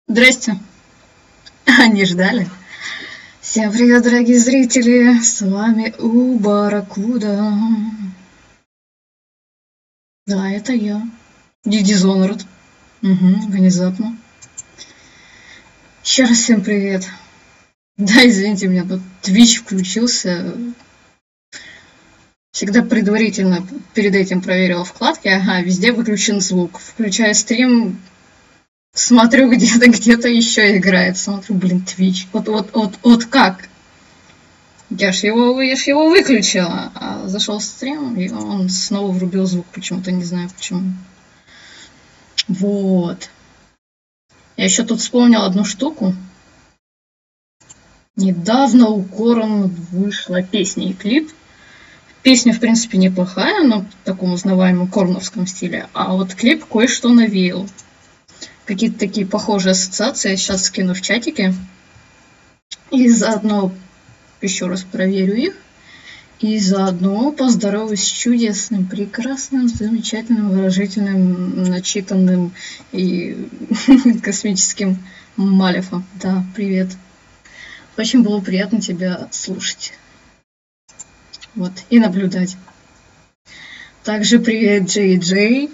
Здрасте. Не ждали? Всем привет, дорогие зрители! С вами У Барракуда. Да, это я. Dishonored. Внезапно. Еще раз всем привет. Да, извините, у меня тут Twitch включился. Всегда предварительно перед этим проверила вкладки. Ага, везде выключен звук. Включаю стрим, смотрю, где-то еще играет. Смотрю, блин, Twitch. Вот как? Я ж его выключила, а зашел в стрим, и он снова врубил звук почему-то, не знаю почему. Вот. Я еще тут вспомнил одну штуку. Недавно у Корн вышла песня и клип. Песня, в принципе, неплохая, но в таком узнаваемом корновском стиле. А вот клип кое-что навеял. Какие-то такие похожие ассоциации я сейчас скину в чатике. И заодно еще раз проверю их. И заодно поздороваюсь с чудесным, прекрасным, замечательным, выражительным, начитанным и космическим Малефом. Да, привет. Очень было приятно тебя слушать. Вот, и наблюдать. Также привет, Джей.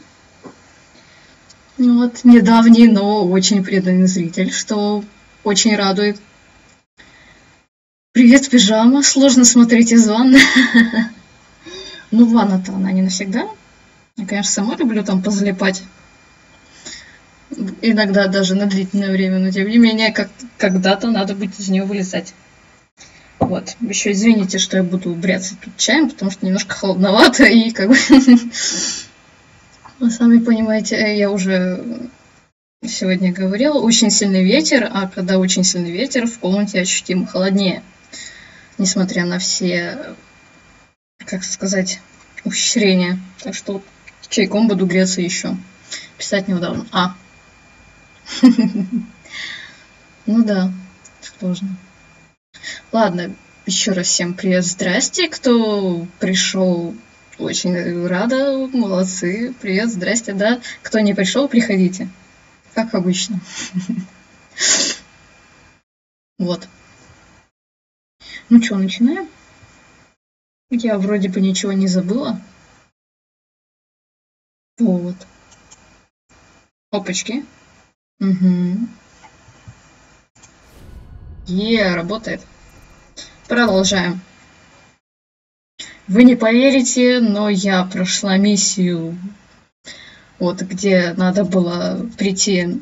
Вот, недавний, но очень преданный зритель, что очень радует. Привет, пижама. Сложно смотреть из ванны. Ну, ванна-то она не навсегда. Я, конечно, сама люблю там позалипать. Иногда даже на длительное время, но тем не менее, когда-то надо будет из нее вылезать. Вот. Еще извините, что я буду бряться тут чаем, потому что немножко холодновато и как бы... Вы сами понимаете, я уже сегодня говорила, очень сильный ветер, а когда очень сильный ветер, в комнате ощутимо холоднее. Несмотря на все, как сказать, ухищрения. Так что чайком буду греться еще. Писать неудобно. Ну да, сложно. Ладно, еще раз всем привет, здрасте. Кто пришел, очень рада, молодцы. Привет, здрасте, да. Кто не пришел, приходите. Как обычно. Вот. Ну что, начинаем? Я вроде бы ничего не забыла. Вот. Опачки. Угу. Работает. Продолжаем. Вы не поверите, но я прошла миссию, вот где надо было прийти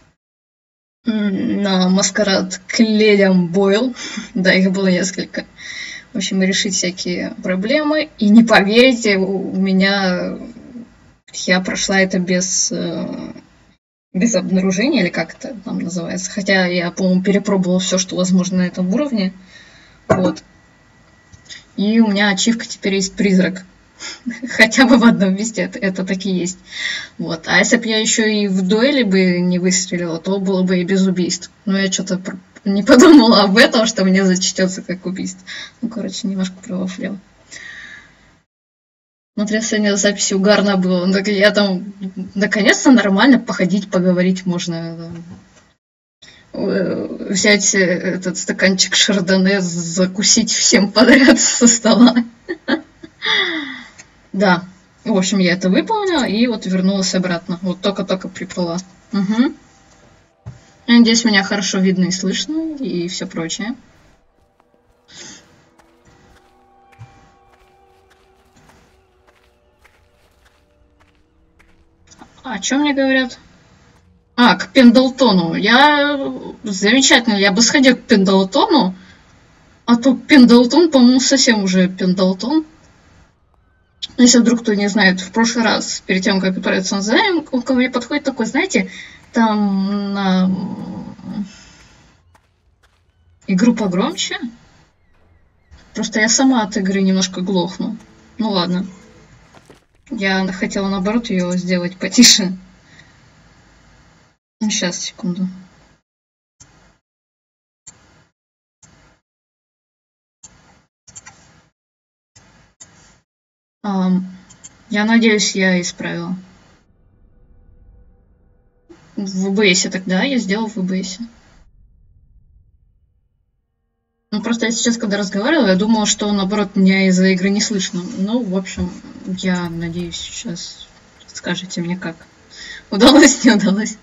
на маскарад к ледям Бойл. Да, их было несколько. В общем, решить всякие проблемы. И не поверите, я прошла это без обнаружения, или как это там называется. Хотя я, по-моему, перепробовала все, что возможно на этом уровне. Вот. И у меня ачивка теперь есть призрак. Хотя бы в одном месте это таки есть. Вот. А если бы я еще и в дуэли бы не выстрелила, то было бы и без убийств. Но я что-то не подумала об этом, что мне зачтется как убийство. Ну, короче, немножко провафлила. Смотря сегодня записи угарно было. Я там наконец-то нормально походить, поговорить можно. Взять этот стаканчик шардоне, закусить всем подряд со стола. Да. В общем, я это выполнила и вот вернулась обратно. Вот только-только приплыла. Угу. Я надеюсь, меня хорошо видно и слышно, и все прочее. О чем мне говорят? К Пендлтону. Замечательно, я бы сходил к Пендлтону, а то Пендлтон, по-моему, совсем уже Пендлтон. Если вдруг кто не знает, в прошлый раз, перед тем, как отправиться на задание, он ко мне подходит такой, знаете, там на игру погромче. Просто я сама от игры немножко глохну. Ну ладно. Я хотела, наоборот, ее сделать потише. Ну, сейчас, секунду. Я надеюсь, я исправила. В OBS тогда я сделал в OBS. Ну, просто я сейчас, когда разговаривала, я думала, что, наоборот, меня из-за игры не слышно. Ну, в общем, я надеюсь, сейчас скажете мне, как. Удалось, не удалось.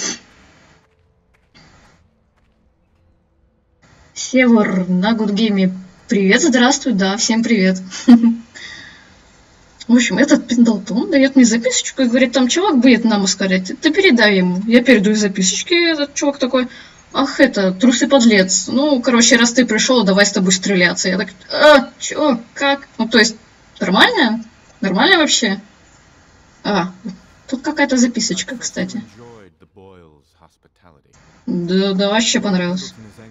Север на Гудгейме. Привет, здравствуй, да, всем привет. В общем, этот Пендлтон дает мне записочку и говорит, там чувак будет нам ускорять, ты передай ему. Я передаю записочки, и этот чувак такой, ах, это, трус и подлец. Ну, короче, раз ты пришел, давай с тобой стреляться. Я так, чё, как? Ну, то есть, нормально? Нормально вообще? Тут какая-то записочка, кстати. Да, вообще понравилось.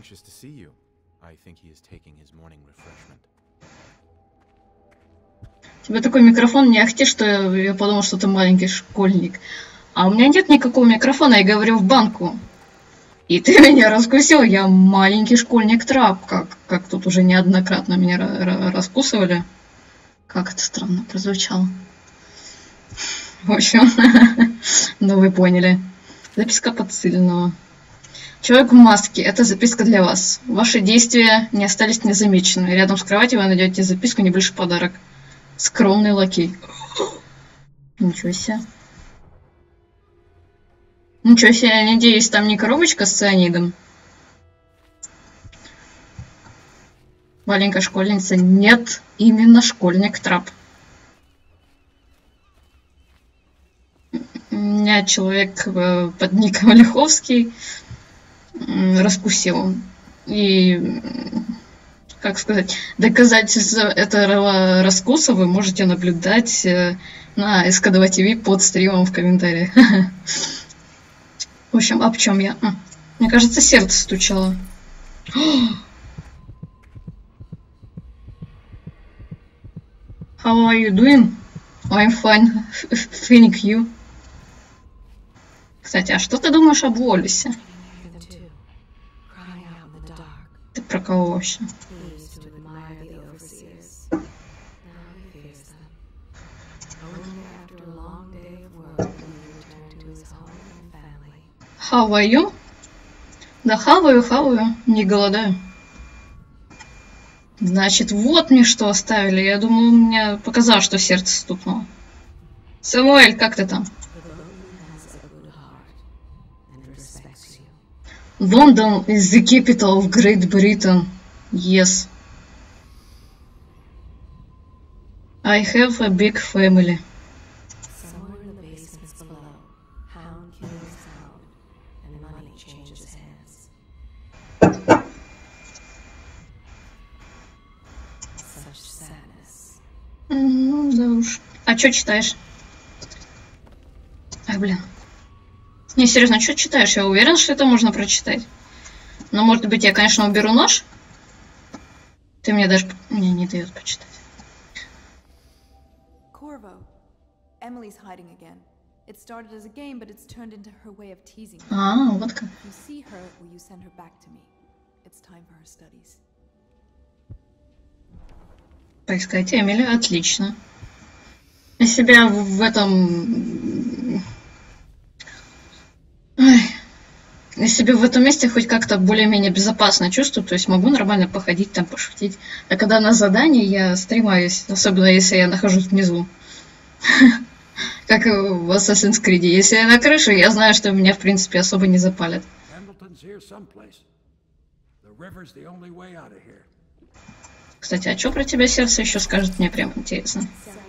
Тебе такой микрофон не ахти, что я подумал, что ты маленький школьник. А у меня нет никакого микрофона, я говорю в банку. И ты меня раскусил, я маленький школьник Трап, как тут уже неоднократно меня раскусывали. Как это странно прозвучало. В общем, ну вы поняли. Записка подсыльного. Человек в маске. Это записка для вас. Ваши действия не остались незамеченными. Рядом с кроватью вы найдете записку, небольшой подарок. Скромный лакей. Ничего себе. Ничего себе, я надеюсь, там не коробочка с цианидом. Маленькая школьница. Нет, именно школьник Трап. Меня человек под ником Лиховский раскусил. И, как сказать, доказательства этого раскуса вы можете наблюдать на СК2 ТВ под стримом в комментариях. В общем, об чем я? Мне кажется, сердце стучало. How are you doing? I'm fine. Thank you. Кстати, а что ты думаешь об Уоллесе? Ты про кого вообще? How are you? Да хаваю, не голодаю. Значит, вот мне что оставили. Я думаю, мне показалось, что сердце стукнуло. Самуэль, как ты там? London is the capital of Great Britain. Yes. I have a big family. Да уж. А что читаешь? Ай, блин. Не, серьезно, что читаешь? Я уверен, что это можно прочитать. Но, может быть, я, конечно, уберу нож. Ты мне даже не дает почитать. Вот как. Поискать Эмили, отлично. Я себя в этом... Я себя в этом месте хоть как-то более-менее безопасно чувствую, то есть могу нормально походить, там пошутить. А когда на задании, я стремаюсь, особенно если я нахожусь внизу. Как в Assassin's Creed. Если я на крыше, я знаю, что меня, в принципе, особо не запалят. Кстати, а что про тебя сердце еще скажет, мне прям интересно.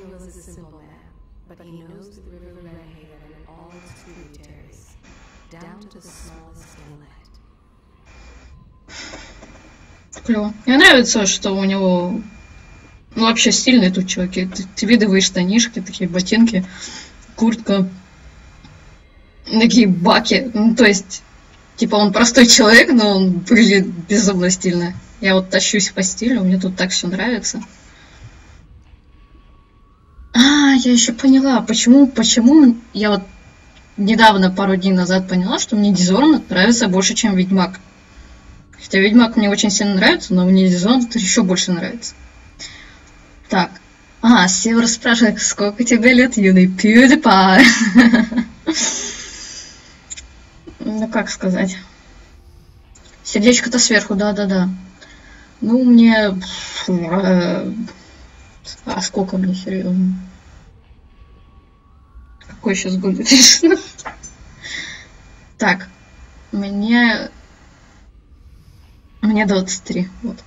Клево. Мне нравится, что у него вообще стильные тут чуваки. Твидовые штанишки, такие ботинки, куртка, такие баки. Ну, то есть, типа он простой человек, но он выглядит безумно стильно. Я вот тащусь по стилю, мне тут так все нравится. Я еще поняла, почему я вот недавно, пару дней назад поняла, что мне Dishonored нравится больше, чем Ведьмак. Хотя Ведьмак мне очень сильно нравится, но мне Dishonored еще больше нравится. Так. Север спрашивает, сколько тебе лет, юный PewDiePie? Ну, как сказать? Сердечко-то сверху, да-да-да. Ну, мне... А сколько мне, серьезно? Какой сейчас будет? Так, мне 23, вот.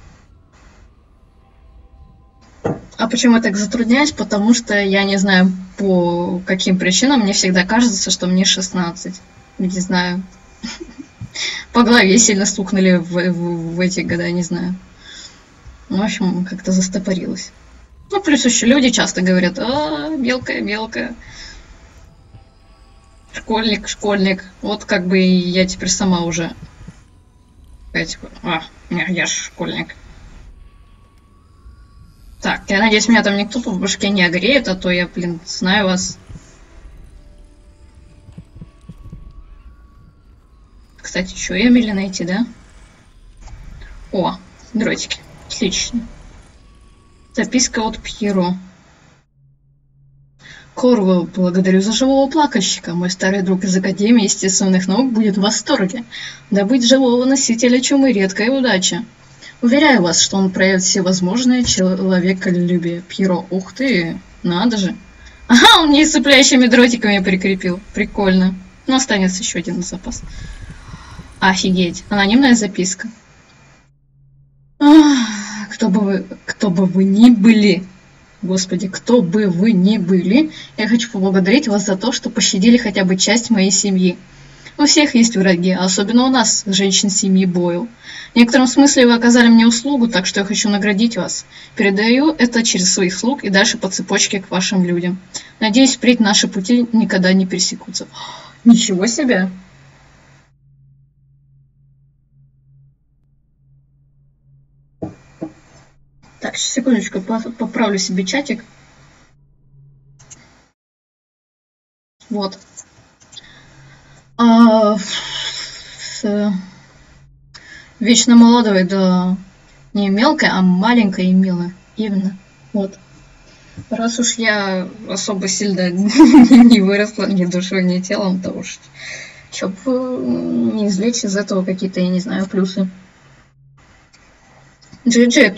А почему я так затрудняюсь? Потому что я не знаю, по каким причинам мне всегда кажется, что мне 16. Не знаю. По голове сильно стукнули в эти года, не знаю. Ну, в общем, как-то застопорилось. Ну, плюс еще люди часто говорят: мелкая, мелкая. Школьник, школьник. Вот как бы я теперь сама уже. Я типа, я же школьник. Так, я надеюсь, меня там никто по башке не огреет, а то я, блин, знаю вас. Кстати, что, Эмили найти, да? О, дротики. Отлично. Записка от Пьеро. Корвелл, благодарю за живого плакальщика. Мой старый друг из Академии естественных наук будет в восторге. Добыть живого носителя чумы — редкая удача. Уверяю вас, что он проявит всевозможное человеколюбие. Пьеро, ух ты, надо же. Ага, он мне с цепляющими дротиками прикрепил. Прикольно. Но останется еще один на запас. Офигеть. Анонимная записка. Кто бы вы ни были, Господи, кто бы вы ни были, я хочу поблагодарить вас за то, что пощадили хотя бы часть моей семьи. У всех есть враги, особенно у нас, женщин семьи Бойл. В некотором смысле вы оказали мне услугу, так что я хочу наградить вас. Передаю это через своих слуг и дальше по цепочке к вашим людям. Надеюсь, впредь наши пути никогда не пересекутся. Ничего себе! Так, секундочку, поправлю себе чатик. Вот. Вечно молодой, да. Не мелкая, а маленькая и милая. Именно. Вот. Раз уж я особо сильно не выросла ни душой, ни телом, то уж чтоб не извлечь из этого какие-то, я не знаю, плюсы. GG,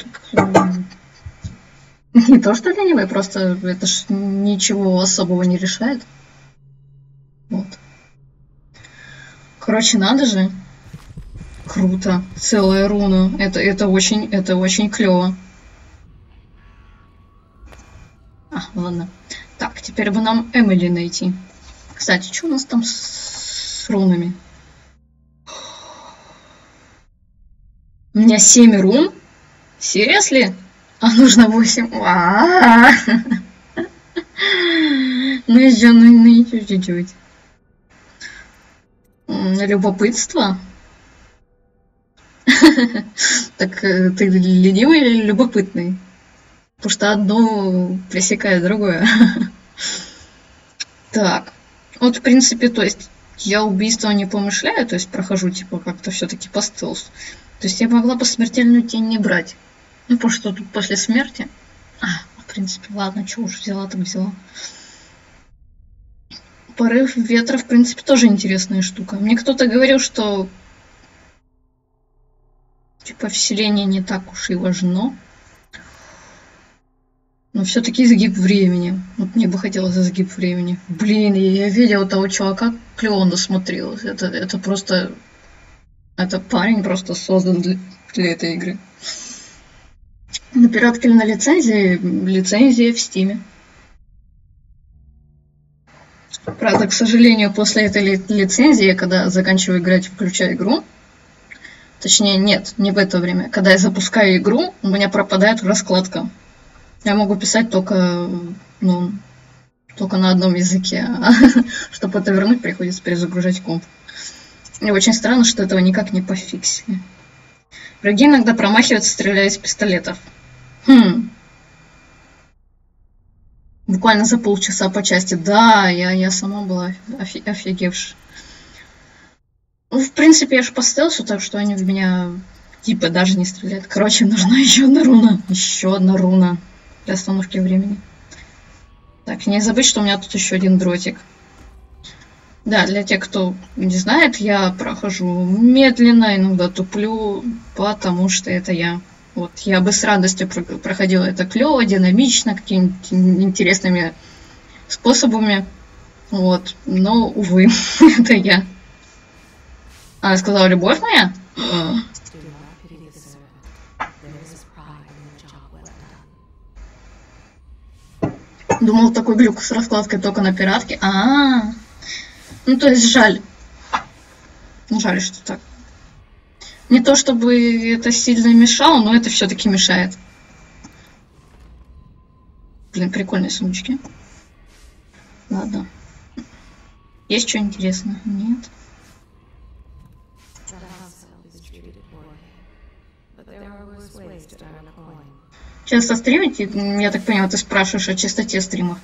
не то что ленивый, просто это ж ничего особого не решает. Вот. Короче, надо же. Круто. Целая руна. Это очень клево. Ладно. Так, теперь бы нам Эмили найти. Кстати, что у нас там с рунами? У меня 7 рун? Серьезно? А нужно 8. Ну еще чуть-чуть. Любопытство? Так ты ленивый или любопытный? Потому что одно пресекает другое. Так. Вот, в принципе, то есть я убийство не помышляю, то есть прохожу типа как-то все-таки по стелсу. То есть я могла бы смертельную тень не брать. Ну, потому что тут после смерти... в принципе, ладно, что уж взяла, так взяла. Порыв ветра, в принципе, тоже интересная штука. Мне кто-то говорил, что типа вселение не так уж и важно. Но все-таки изгиб времени. Вот мне бы хотелось изгиб времени. Блин, я видел того чувака, клево смотрел. Это просто... Это парень просто создан для этой игры. На пиратке или на лицензии? Лицензия в Стиме. Правда, к сожалению, после этой лицензии, когда заканчиваю играть, включаю игру, точнее, нет, не в это время, когда я запускаю игру, у меня пропадает раскладка. Я могу писать только на одном языке. Чтобы это вернуть, приходится перезагружать комп. И очень странно, что этого никак не пофиксили. Враги иногда промахиваются, стреляя из пистолетов. Буквально за полчаса по части. Да, я сама была офигевшая. Ну, в принципе, я же по стелсу, так что они в меня типа даже не стреляют. Короче, нужна еще одна руна. Еще одна руна для остановки времени. Так, не забыть, что у меня тут еще один дротик. Да, для тех, кто не знает, я прохожу медленно, иногда туплю, потому что это я. Вот, я бы с радостью проходила это клево, динамично, какими-нибудь интересными способами. Вот, но, увы, это я. А, сказала, любовь моя? Думал, такой глюк с раскладкой только на пиратке. Ну, то есть жаль. Жаль, что так. Не то, чтобы это сильно мешало, но это все-таки мешает. Блин, прикольные сумочки. Ладно. Есть что интересное? Нет. Часто стримите? Я так понимаю, ты спрашиваешь о частоте стримов.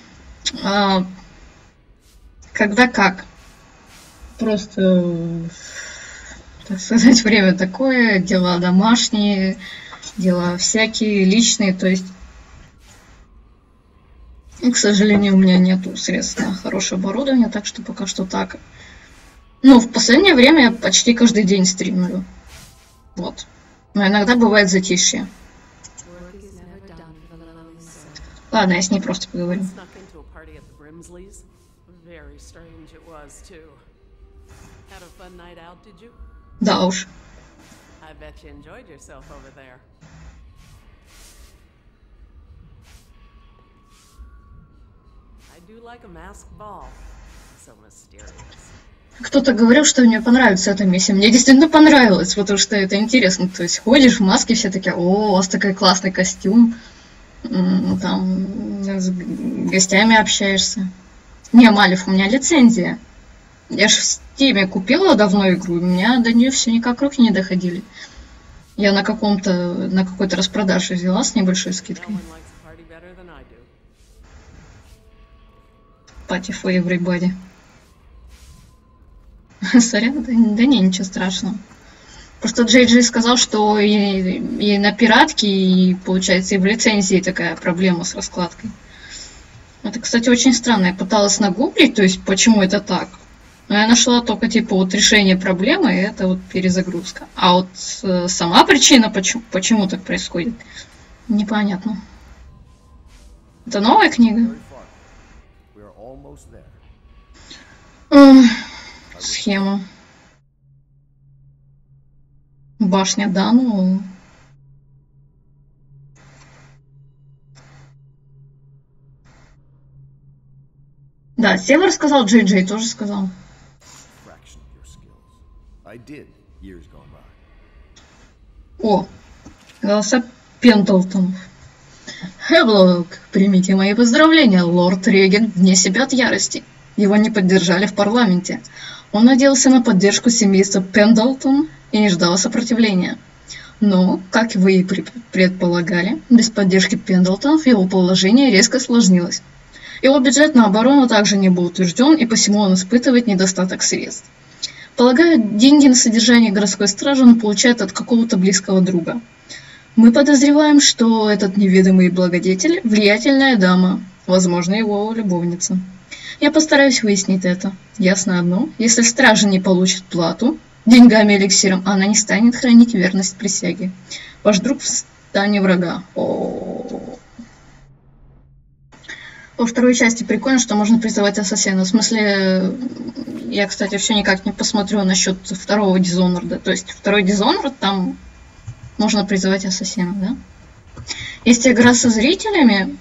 Когда как? Просто, так сказать, время такое, дела домашние, дела всякие, личные, то есть, к сожалению, у меня нету средств на хорошее оборудование, так что пока что так. Ну, в последнее время я почти каждый день стримлю. Вот. Но иногда бывает затишье. Ладно, я с ней просто поговорю. Да уж. Кто-то говорил, что мне понравится эта миссия. Мне действительно понравилось, потому что это интересно. То есть ходишь в маске, все такие: о, у вас такой классный костюм. Там с гостями общаешься. Не, Малев, у меня лицензия. Я ж в Стиме купила давно игру, у меня до нее все никак руки не доходили. Я на какой-то распродаже взяла с небольшой скидкой. Party for everybody. Сорян, да не, ничего страшного. Просто Джей Джей сказал, что и на пиратке, и, получается, и в лицензии такая проблема с раскладкой. Это, кстати, очень странно. Я пыталась нагуглить, то есть, почему это так. Но я нашла только, типа, вот решение проблемы, и это вот перезагрузка. А вот сама причина, почему так происходит, непонятно. Это новая книга? Схема. Башня, да, ну... Да, Север сказал, Джей Джей тоже сказал. О, голоса Пендлтон. Хевлок, примите мои поздравления, лорд Реген вне себя от ярости. Его не поддержали в парламенте. Он надеялся на поддержку семейства Пендлтон и не ждал сопротивления. Но, как вы и предполагали, без поддержки Пендлтонов его положение резко осложнилось. Его бюджет на оборону также не был утвержден, и посему он испытывает недостаток средств. Полагаю, деньги на содержание городской стражи он получает от какого-то близкого друга. Мы подозреваем, что этот неведомый благодетель – влиятельная дама, возможно, его любовница. Я постараюсь выяснить это. Ясно одно, если стража не получит плату, деньгами эликсиром, она не станет хранить верность присяге. Ваш друг в стане врага. Во второй части прикольно, что можно призывать ассасина. В смысле, я, кстати, все никак не посмотрю насчет второго Dishonored. То есть второй Dishonored, там можно призывать ассасина, да? Есть игра со зрителями.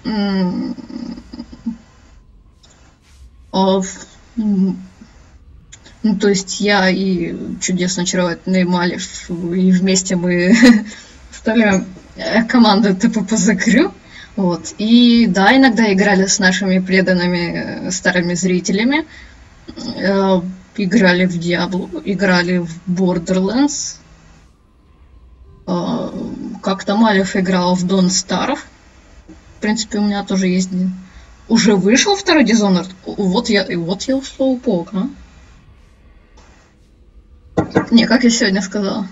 Ну, то есть я и чудесно очаровательный Малев, и вместе мы стали командой ТПП Закрю. Вот. И да, иногда играли с нашими преданными старыми зрителями. Играли в Diablo, играли в Borderlands. Как-то Малев играл в Don't Starve. В принципе, у меня тоже есть... Уже вышел второй Dishonored? Вот я в Слоупок, а? Не, как я сегодня сказала?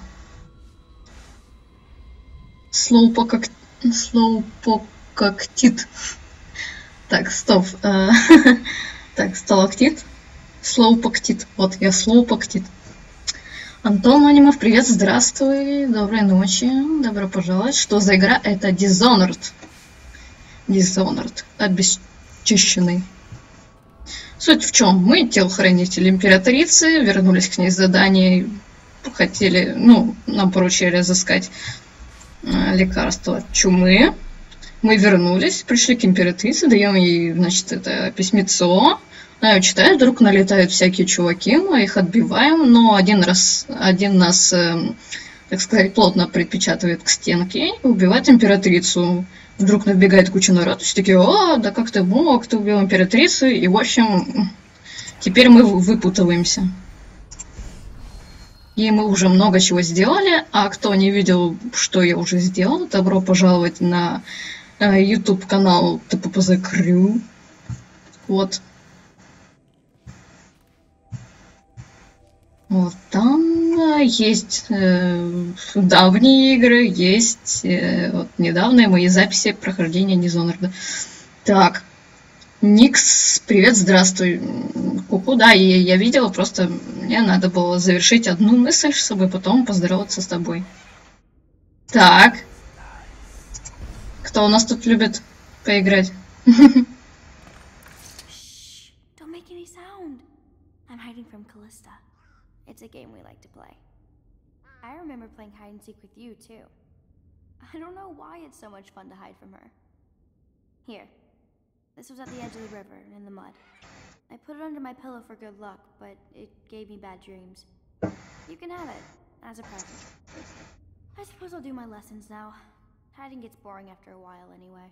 Слоупокактит. Так, стоп. Так, сталактит. Слоупоктит. Вот я слоупоктит. Антон Анимов, привет, здравствуй, доброй ночи, добро пожаловать. Что за игра? Это Dishonored. Dishonored. Обесчищенный. Суть в чем? Мы, телохранители императрицы, вернулись к ней с заданием, хотели, ну, нам поручили разыскать лекарство от чумы. Мы вернулись, пришли к императрице, даем ей, значит, это письмецо. Она его читает, вдруг налетают всякие чуваки, мы их отбиваем, но один нас, так сказать, плотно припечатывает к стенке и убивает императрицу. Вдруг набегает куча народу, все такие: о, да как ты мог, ты убил императрицу, и в общем, теперь мы выпутываемся. И мы уже много чего сделали, а кто не видел, что я уже сделал, добро пожаловать на YouTube канал ТППЗ Крю. Вот. Вот там есть давние игры, есть вот недавние мои записи прохождения Dishonored. Так, Никс, привет, здравствуй. Куку, да, я видела, просто мне надо было завершить одну мысль с собой, потом поздороваться с тобой. Так, кто у нас тут любит поиграть? It's a game we like to play. I remember playing hide and seek with you, too. I don't know why it's so much fun to hide from her. Here. This was at the edge of the river, in the mud. I put it under my pillow for good luck, but it gave me bad dreams. You can have it, as a present. I suppose I'll do my lessons now. Hiding gets boring after a while, anyway.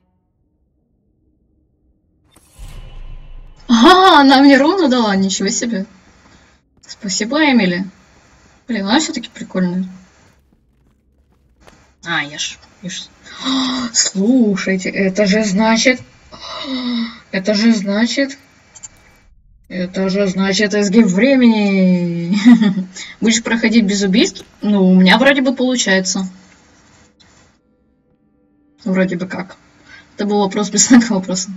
Ага, она мне руну дала, ничего себе. Спасибо, Эмили. Блин, она все-таки прикольная. А, ешь. Слушайте, это же значит изгиб времени. Будешь проходить без убийств? Ну, у меня вроде бы получается. Вроде бы как. Это был вопрос без знака вопроса.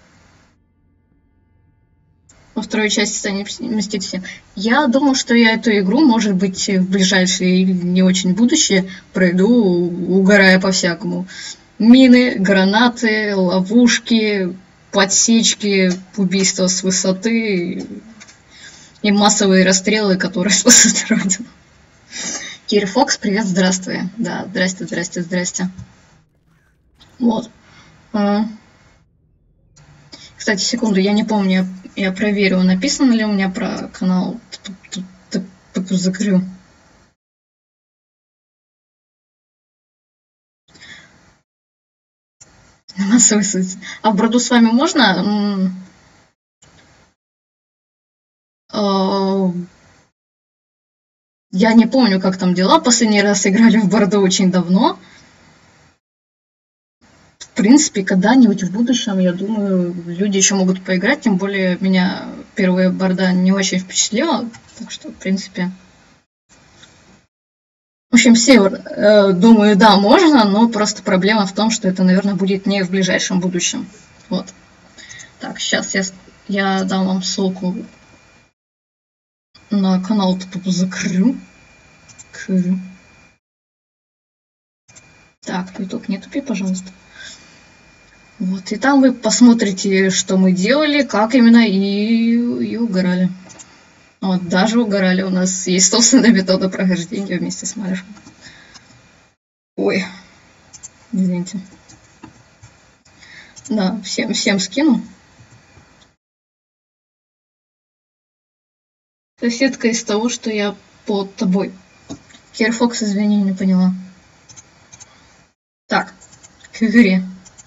Во второй части станет мстить всем. Я думаю, что я эту игру, может быть, в ближайшее или не очень будущее пройду, угорая по-всякому. Мины, гранаты, ловушки, подсечки, убийства с высоты и массовые расстрелы, которые спасут родину. Кир Фокс, привет, здравствуй. Да, здрасте. Вот. Кстати, секунду, я не помню, я проверю, написано ли у меня про канал закрыл. А в броду с вами можно? Я не помню, как там дела. Последний раз играли в броду очень давно. В принципе, когда-нибудь в будущем, я думаю, люди еще могут поиграть, тем более меня первая борда не очень впечатлила, так что, в принципе... В общем, все, думаю, да, можно, но просто проблема в том, что это, наверное, будет не в ближайшем будущем. Вот. Так, сейчас я дам вам ссылку на канал закрыл. Так, YouTube, не тупи, пожалуйста. Вот, и там вы посмотрите, что мы делали, как именно, и угорали. Вот, даже угорали. У нас есть собственная метода прохождения вместе с Малышем. Ой, извините. Да, всем скину. Соседка из того, что я под тобой. Кирфокс, извини, не поняла. Так, к игре.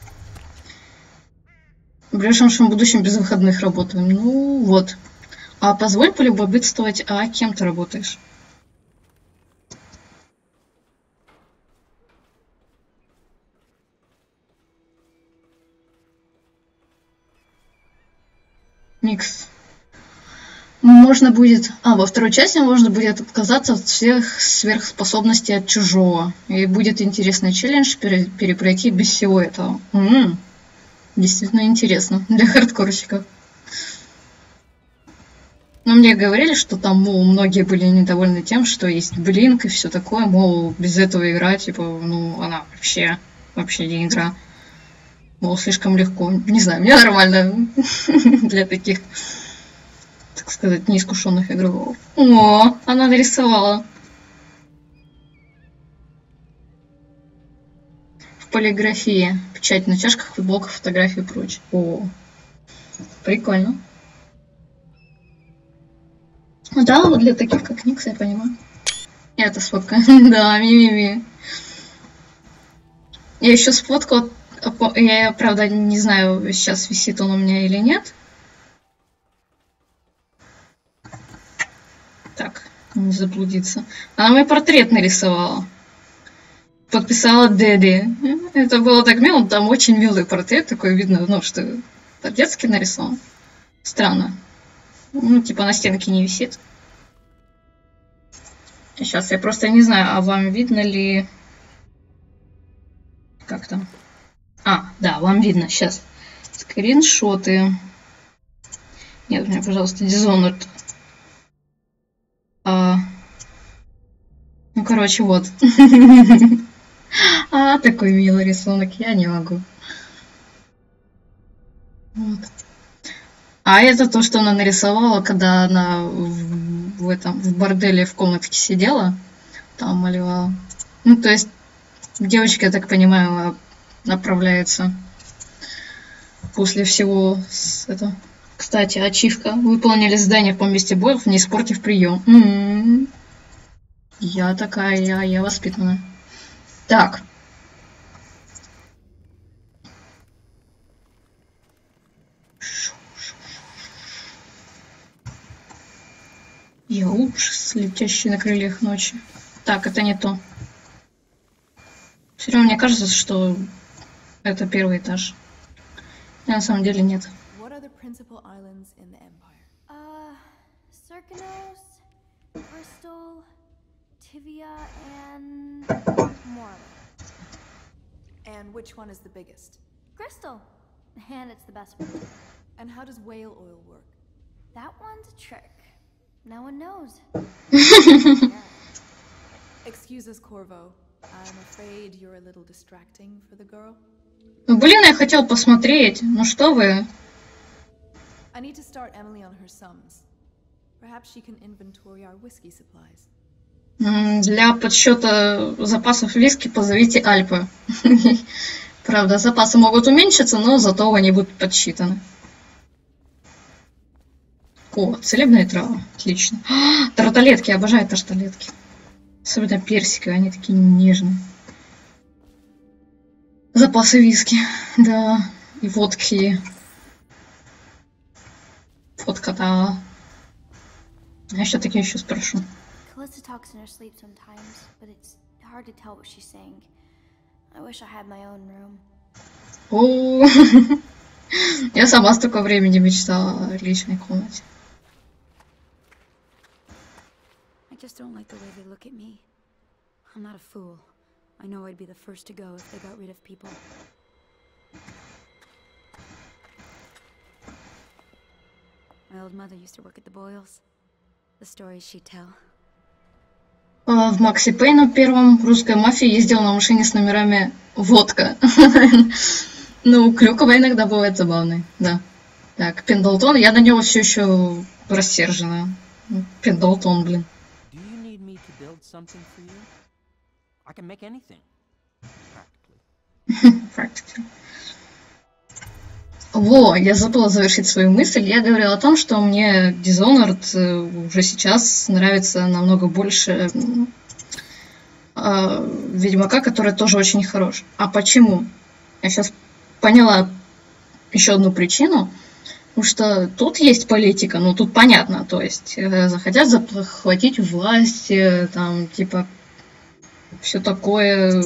В ближайшем будущем без выходных работаем. Ну вот. А позволь полюбопытствовать, а кем ты работаешь? Никс. Можно будет... во второй части можно будет отказаться от всех сверхспособностей от чужого. И будет интересный челлендж перепройти без всего этого. Действительно интересно для хардкорщиков. Но мне говорили, что там, мол, многие были недовольны тем, что есть Блинк и все такое, мол, без этого игра, типа, ну, она вообще не игра. Мол, слишком легко. Не знаю, мне нормально для таких, так сказать, неискушенных игроков. О, она нарисовала. В полиграфии. Печать на чашках, футболках, фотографии и прочее. О, прикольно. Да, вот для таких, как Никс, я понимаю. Это сфоткаю. Да, ми-ми-ми. Я еще сфоткала. Я, правда, не знаю, сейчас висит он у меня или нет. Так, не заблудиться. Она мой портрет нарисовала. Подписала Дэдди. Это было так мило. Там очень милый портрет. Такой видно, ну, что по-детски нарисован. Странно. Ну, типа на стенке не висит. Сейчас я просто не знаю, а вам видно ли... Как там? А, да, вам видно. Сейчас. Скриншоты. Нет, у меня, пожалуйста, Dishonored. Ну, короче, вот. Такой милый рисунок. Я не могу. Вот. А это то, что она нарисовала, когда она в борделе в комнатке сидела. Там малевала. Ну, то есть, девочка, я так понимаю, направляется после всего с этого. Кстати, ачивка. Выполнили задание по месте боев, не испортив прием. Я такая, я воспитанная. Так. Я ужас, летящий на крыльях ночи. Так, это не то. Все равно мне кажется, что это первый этаж. На самом деле нет. Circanos, Bristol, Tivia, and Morley. And which one is the biggest? Crystal, and it's the best one. And how does whale oil work? That one's a trick. No one knows. Excuse us, Corvo. I'm afraid you're a little distracting for the girl. Ну, блин, я хотел посмотреть. Ну что вы? I need to start Emily on her sums. Perhaps she can inventory our whiskey supplies. Для подсчета запасов виски позовите Альпы. Правда, запасы могут уменьшиться, но зато они будут подсчитаны. О, целебные травы. Отлично. Тарталетки, я обожаю тарталетки. Особенно персиковые, они такие нежные. Запасы виски, да. И водки. Водка, да. Я еще таки еще спрошу. Calista talks in her sleep sometimes, but it's hard to tell what she's saying. I wish I had my own room. О, я сама столько времени мечтала о личной комнате. I just don't like the way they look at me. I'm not a fool. I know I'd be the first to go if they got rid of people. My old mother used to work at the Boyles. The stories she'd tell. В Макси Пейну первом русская мафия ездила на машине с номерами водка. Ну, Клюкова иногда бывает забавной, да. Так, Пендлтон, я на него все еще рассержена. Пендлтон, блин. Practically. Во, я забыла завершить свою мысль. Я говорила о том, что мне Dishonored уже сейчас нравится намного больше Ведьмака, который тоже очень хорош. А почему? Я сейчас поняла еще одну причину. Потому что тут есть политика, ну тут понятно, то есть захотят захватить власть, там типа все такое,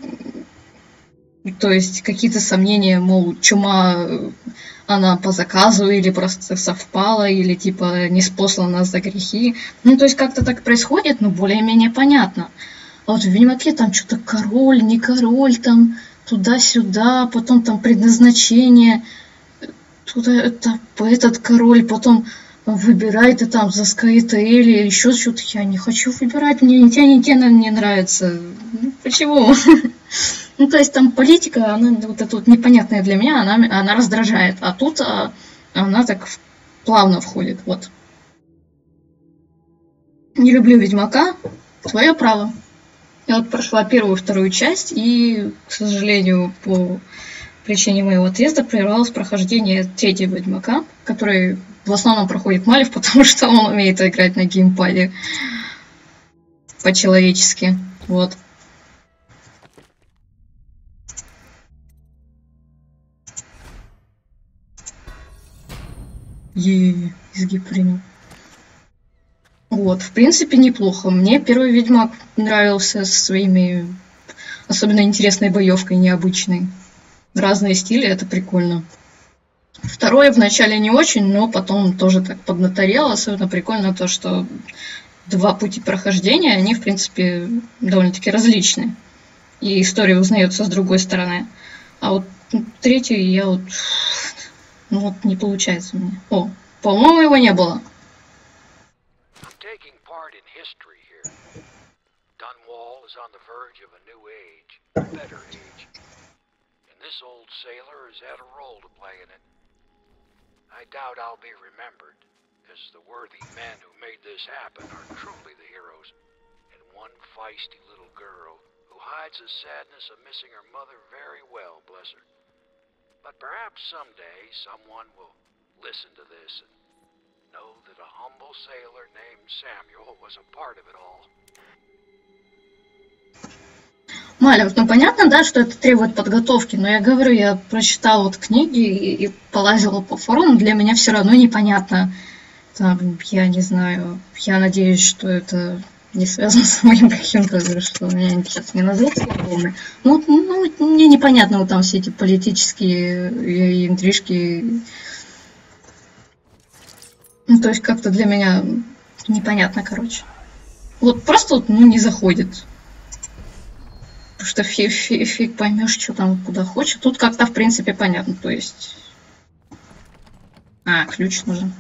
то есть какие-то сомнения, мол, чума она по заказу или просто совпала, или типа ниспослана за грехи. Ну то есть как-то так происходит, но более-менее понятно. А вот в Ведьмаке там что-то король, не король, там туда-сюда, потом там предназначение. Тут это, этот король, потом выбирай ты там за Скайта или еще что-то. Я не хочу выбирать, мне ни те не нравится. Ну, почему? Ну, то есть там политика, она вот эта вот непонятная для меня, она раздражает. А тут она так плавно входит, вот. Не люблю Ведьмака, твое право. Я вот прошла первую и вторую часть, и, к сожалению, по причине моего отъезда прервалось прохождение третьего Ведьмака, который в основном проходит Малев, потому что он умеет играть на геймпаде по-человечески. Вот. Изгиб принял. Вот, в принципе, неплохо. Мне первый Ведьмак нравился со своими особенно интересной боевкой, необычной. Разные стили, это прикольно. Второе вначале не очень, но потом тоже так поднаторело. Особенно прикольно то, что два пути прохождения, они, в принципе, довольно-таки различны. И история узнается с другой стороны. А вот третий я вот... Ну вот не получается у меня. О, по-моему, его не было. Dunwall is on the verge of a new age, a better age. And this old sailor has had a role to play in it. I doubt I'll be remembered, as the worthy men who made this happen are truly the heroes. And one feisty little girl who hides the sadness of missing her mother very well, bless her. But perhaps someday someone will listen to this and know that a humble sailor named Samuel was a part of it all. Малев, ну понятно, да, что это требует подготовки, но я говорю, я прочитала вот книги и полазила по форумам, для меня все равно непонятно. Там, я не знаю, я надеюсь, что это не связано с моим каким-то, что меня сейчас не назовут словами. Ну, мне непонятно вот там все эти политические интрижки. Ну, то есть как-то для меня непонятно, короче. Вот просто вот, не заходит. Потому что фиг поймешь, что там куда хочет. Тут как-то, в принципе, понятно. То есть... ключ нужен.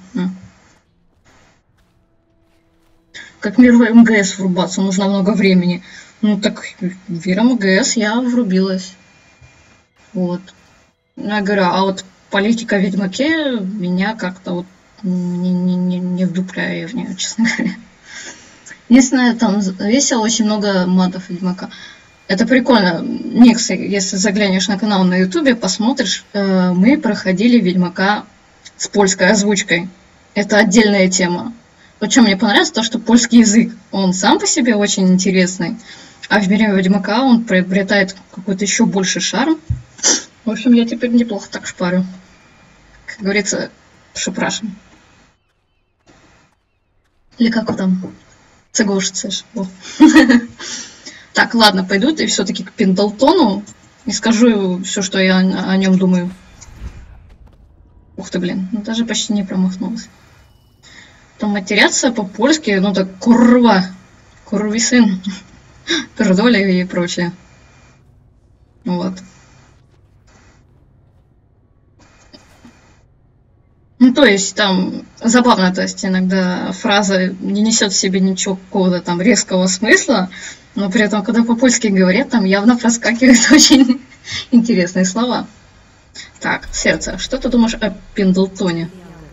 Как мир в МГС врубаться, нужно много времени. Ну так, в МГС я врубилась. Вот. Я говорю, а вот политика в Ведьмаке меня как-то вот не вдупляю я в нее, честно говоря. Единственное, там весело, очень много матов Ведьмака. Это прикольно. Никс, если заглянешь на канал на Ютубе, посмотришь, мы проходили Ведьмака с польской озвучкой. Это отдельная тема. Вот что мне понравилось, то, что польский язык, он сам по себе очень интересный, а в мире Ведьмака он приобретает какой-то еще больший шарм. В общем, я теперь неплохо так шпарю. Как говорится, шипрашим. Или как вы там? Цегошицешь. Так, ладно, пойду и все-таки к Пендлтону и скажу все, что я о нем думаю. Ух ты, блин, ну даже почти не промахнулась. Там матерятся по-польски, ну так курва, курвисын, пердоля и прочее. Вот. Ну, то есть там забавно, то есть иногда фраза не несет в себе ничего какого-то там резкого смысла, но при этом, когда по-польски говорят, там явно проскакивают очень интересные слова. Так, сердце, что ты думаешь о Пендлтоне?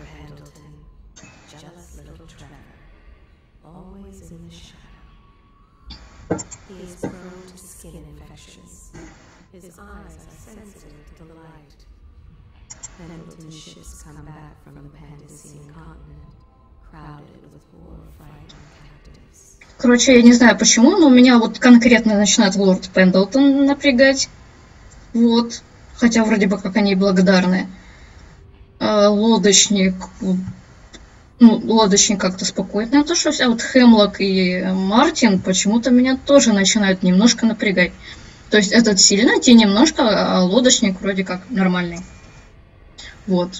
Pendleton ships come back from the Pandician continent, crowded with war-frightened captives. Короче, я не знаю почему, но меня вот конкретно начинает лорд Пендлтон напрягать. Вот. Хотя вроде бы как они благодарны. Лодочник... Ну, лодочник как-то спокойно отношусь, а вот Хемлок и Мартин почему-то меня тоже начинают немножко напрягать. То есть этот сильно, те немножко, а лодочник вроде как нормальный. Вот.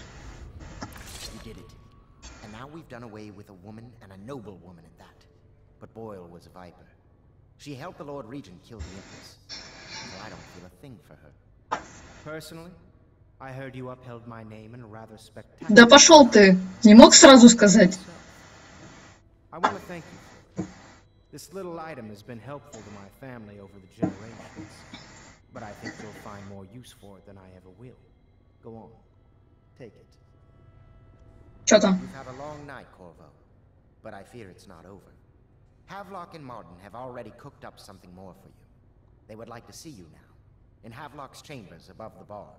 Done away with a woman and a noble woman at that. But Boyle was a viper. She helped the Lord Regent kill the Empress. So I don't feel a thing for her. Personally, I heard you upheld my name in a rather spectacular. Да пошел ты! Не мог сразу сказать? I want to thank you for it. This little item has been helpful to my family over the generations, but I think you'll find more use for it than I ever will. Go on, take it. Чё там? You've had a long night, Corvo, but I fear it's not over. Havelock and Martin have already cooked up something more for you. They would like to see you now, in Havelock's chambers above the bar.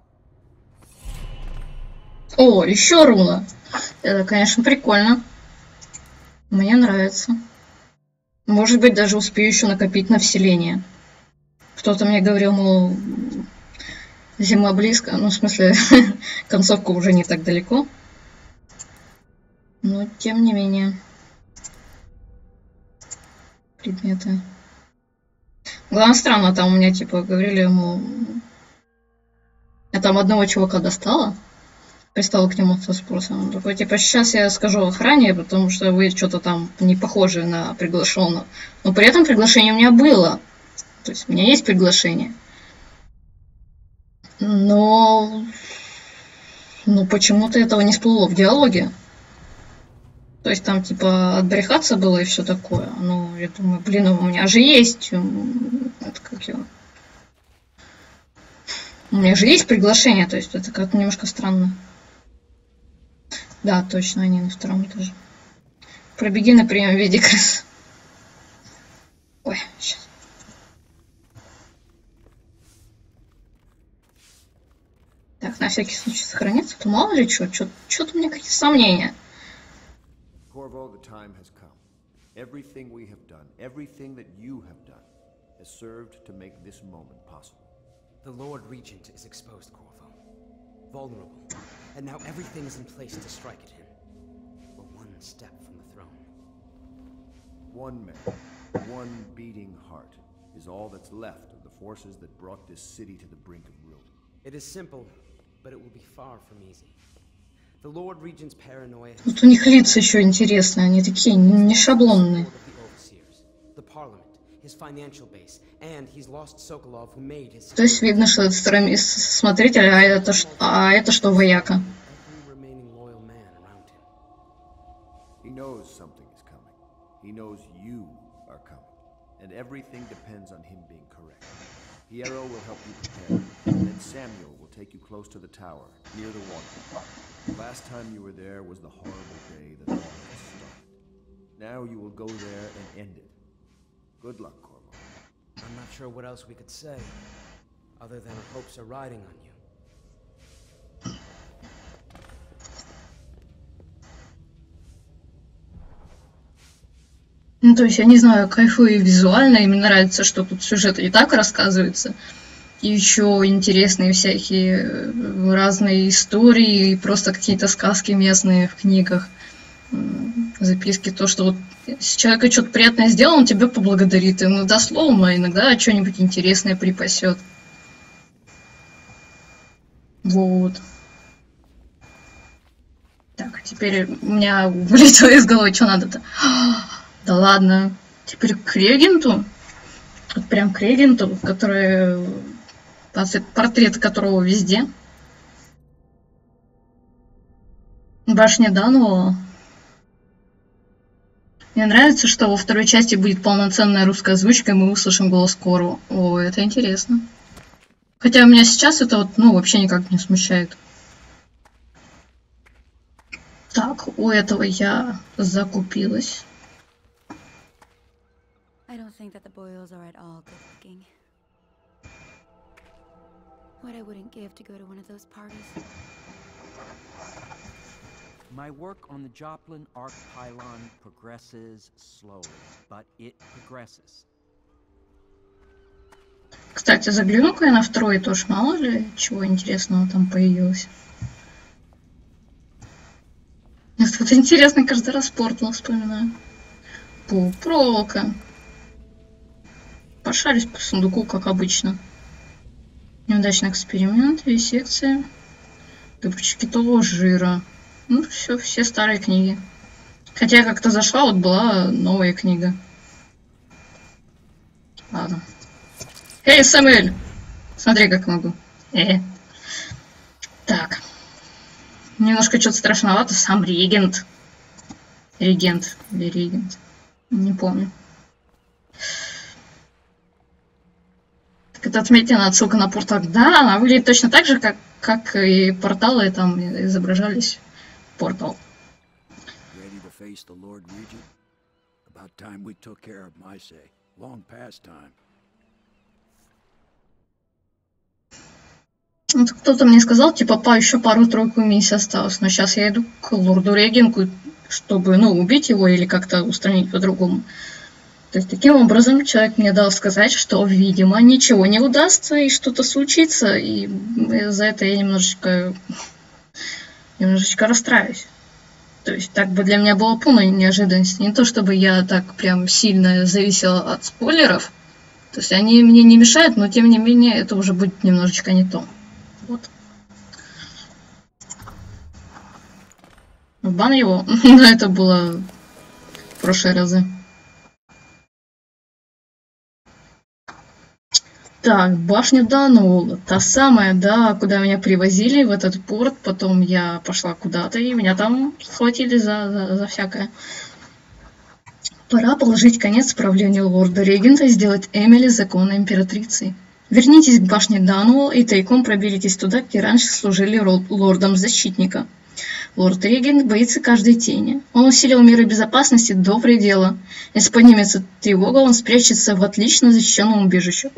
О, еще руна. Это, конечно, прикольно. Мне нравится. Может быть, даже успею еще накопить на вселение. Кто-то мне говорил, мол, зима близко. Ну, в смысле, концовка уже не так далеко. Но, тем не менее. Предметы. Главное, странно, там у меня, типа, говорили ему... Я там одного чувака достала. Пристала к нему со спросом. Он такой, типа, сейчас я скажу охране, потому что вы что-то там не похожи на приглашенного. Но при этом приглашение у меня было. То есть у меня есть приглашение. Но почему-то этого не всплыло в диалоге. То есть там, типа, отбрехаться было и все такое. Ну, я думаю, блин, у меня же есть... Это как его... У меня же есть приглашение, то есть это как-то немножко странно. Да, точно, они на втором этаже. Пробеги на прием в виде крыс. Ой, сейчас. Так, на всякий случай сохраниться, то мало ли что-то у меня какие-то сомнения. Corvo, the time has come. Everything we have done, everything that you have done, has served to make this moment possible. The Lord Regent is exposed, Corvo. Vulnerable. And now everything is in place to strike at him. We're one step from the throne. One man, one beating heart, is all that's left of the forces that brought this city to the brink of ruin. It is simple, but it will be far from easy. The Lord Regent's paranoia... Вот у них лица еще интересные, они такие не шаблонные. То есть видно, что это смотритель, а это что, вояка. He knows something is coming. He knows you are coming. And everything depends on him being correct. Hierro will help you prepare, and then Samuel will take you close to the tower, near the water. The last time you were there was the horrible day that all of us started. Now you will go there and end it. Good luck, Corvo. I'm not sure what else we could say, other than our hopes are riding on you. Ну, то есть, я не знаю, кайфую визуально, и мне нравится, что тут сюжет и так рассказывается. И еще интересные всякие разные истории, и просто какие-то сказки местные в книгах, записки. То, что вот если человек что-то приятное сделал, он тебя поблагодарит. Ему дословно, иногда что-нибудь интересное припасет. Вот. Так, теперь у меня вылетело из головы, что надо-то. Да ладно. Теперь к регенту. Вот прям к регенту, который... портрет которого везде. Башня Данвала. Мне нравится, что во второй части будет полноценная русская озвучка, и мы услышим голос Кору. О, это интересно. Хотя у меня сейчас это вот, ну, вообще никак не смущает. Так, у этого я закупилась. What I wouldn't give to go to one of those parties. My work on the Joplin Arc Pylon progresses slowly, but it progresses. Кстати, загляну-ка я на второй тоже, мало ли чего интересного там появилось. Это интересно, каждый раз Портал вспоминаю. Проволока. Пошарюсь по сундуку, как обычно. Неудачный эксперимент, висекция, добыча китового жира. Ну, все старые книги. Хотя я как-то зашла, вот была новая книга. Ладно. Эй, Самуэль! Смотри, как могу. Так. Немножко что-то страшновато. Сам регент. Регент или регент. Не помню. Так это отметина, отсылка на портал. Да, она выглядит точно так же, как и порталы там изображались. Портал. Вот кто-то мне сказал, типа, еще пару-тройку миссий осталось, но сейчас я иду к лорду Регенку, чтобы, убить его или как-то устранить по-другому. То есть, таким образом, человек мне дал сказать, что, видимо, ничего не удастся и что-то случится, и за это я немножечко расстраиваюсь. То есть, так бы для меня было полной неожиданность. Не то, чтобы я так прям сильно зависела от спойлеров. То есть, они мне не мешают, но, тем не менее, это уже будет немножечко не то. Вот. Бан его. Но это было в прошлые разы. Так, башня Дануола. Та самая, да, куда меня привозили, в этот порт. Потом я пошла куда-то, и меня там схватили за всякое. Пора положить конец правлению лорда Регента и сделать Эмили законной императрицей. Вернитесь к башне Дануолл и тайком проберитесь туда, где раньше служили лордом защитника. Лорд Регент боится каждой тени. Он усилил меры безопасности до предела. Если поднимется тревога, он спрячется в отлично защищенном убежище.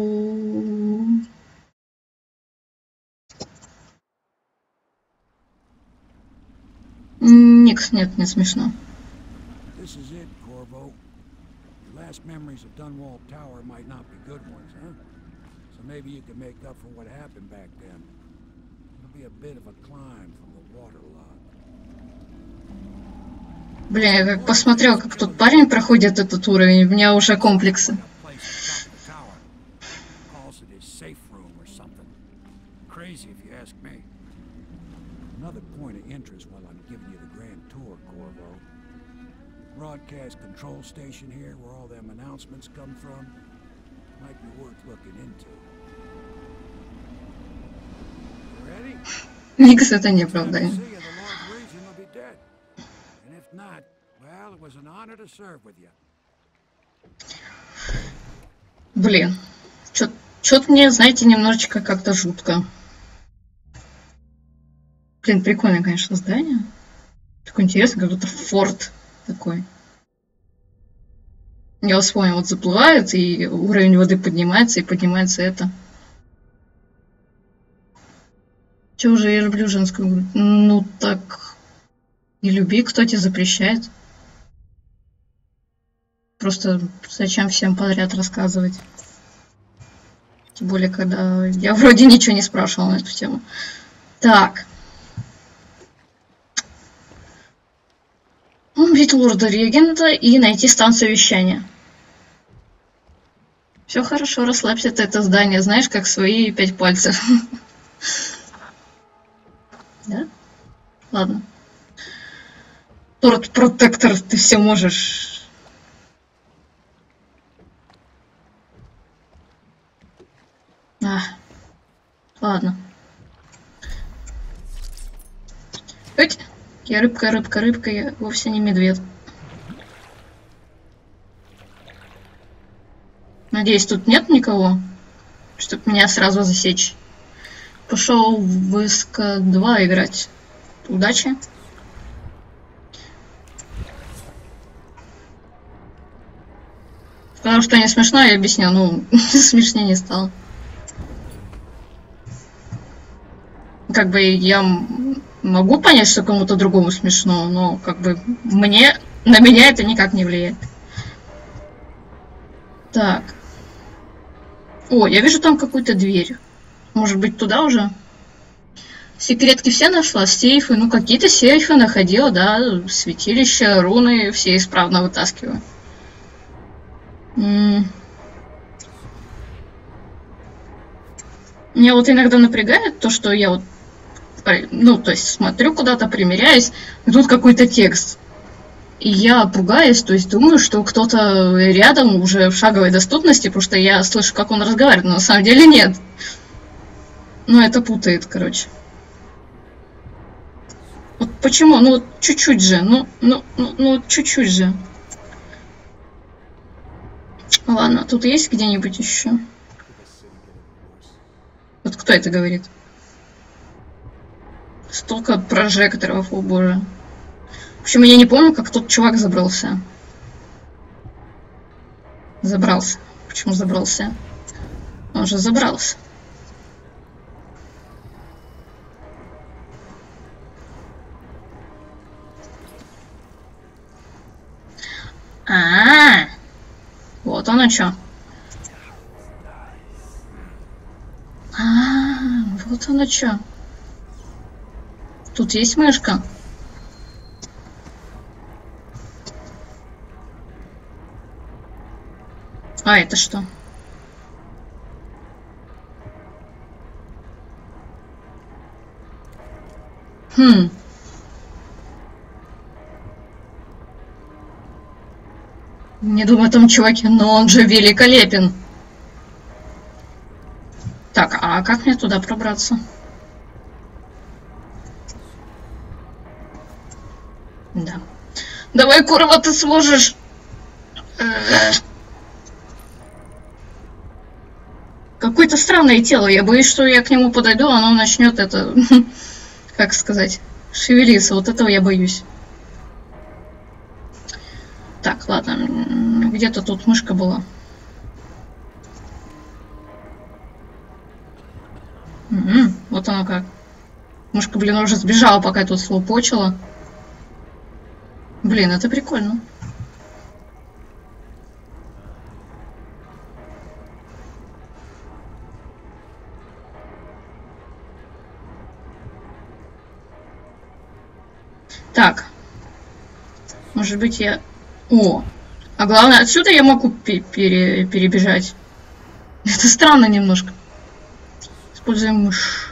Никс, нет, не смешно. Maybe you can make up for what happened back then. It'll be a bit of a climb from the waterlogged. Блин, я как посмотрел, как тут парень проходит этот уровень, у меня уже комплексы. Broadcast control station here, where all them announcements come from, might be worth looking into. Никс, это неправда. Блин, чё-то мне, знаете, немножечко как-то жутко. Блин, прикольное, конечно, здание. Такое интересное, как будто форт такой. Я вспомнил, вот заплывает, и уровень воды поднимается, и поднимается это. Чего же я люблю женскую грудь? Ну так и люби, кто тебе запрещает. Просто зачем всем подряд рассказывать? Тем более, когда я вроде ничего не спрашивала на эту тему. Так. Убить лорда Регента и найти станцию вещания. Все хорошо, расслабься, ты это здание знаешь, как свои 5 пальцев. Да? Ладно. Лорд Протектор, ты все можешь. Ладно. Хоть я рыбка, я вовсе не медведь. Надеюсь, тут нет никого, чтобы меня сразу засечь. Пошел в СК-2 играть. Удачи. Потому что не смешно, я объясню. Ну, смешнее не стало. Как бы я могу понять, что кому-то другому смешно, но как бы на меня это никак не влияет. Так. О, я вижу там какую-то дверь. Может быть, туда уже? Секретки все нашла, сейфы. Ну, какие-то сейфы находила, да. Святилища, руны, все исправно вытаскиваю. Меня вот иногда напрягает то, что я вот, ну, то есть смотрю куда-то, примеряюсь, и тут какой-то текст. И я пугаюсь, то есть думаю, что кто-то рядом уже в шаговой доступности, потому что я слышу, как он разговаривает, но на самом деле нет. Ну, это путает, короче. Вот почему? Ну, чуть-чуть же. Ну, чуть-чуть же. Ладно, тут есть где-нибудь еще? Вот кто это говорит? Столько прожекторов, о боже. В общем, я не помню, как тот чувак забрался. Забрался. Почему забрался? Он же забрался. А-а-а! Вот оно что. Вот оно что. Тут есть мышка. А это что? Не думаю о том чуваке, но он же великолепен. Так, а как мне туда пробраться? Да. Давай, Курова, ты сможешь. Какое-то странное тело. Я боюсь, что я к нему подойду, оно начнет это, как сказать, шевелиться. Вот этого я боюсь. Так, ладно. Где-то тут мышка была. Вот оно как. Мышка, блин, уже сбежала, пока я тут слоупочила. Блин, это прикольно. Так. Может быть, я... О! А главное, отсюда я могу перебежать. Это странно немножко. Используем мышь.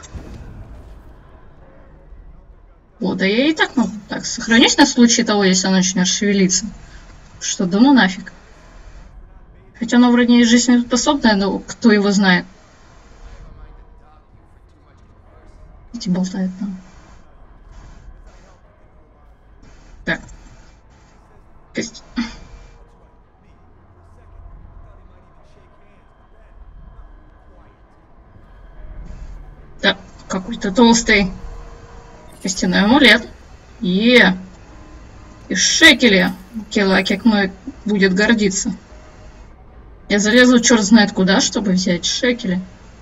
О, да я и так могу. Так, сохранюсь на случай того, если она начнет шевелиться. Что, да ну нафиг. Хотя оно вроде не жизнеспособное, но кто его знает. Эти болтают там. Так. Да, какой-то толстый костяной амулет. И шекели. Келакек мной будет гордиться. Я залезу черт знает куда, чтобы взять шекели.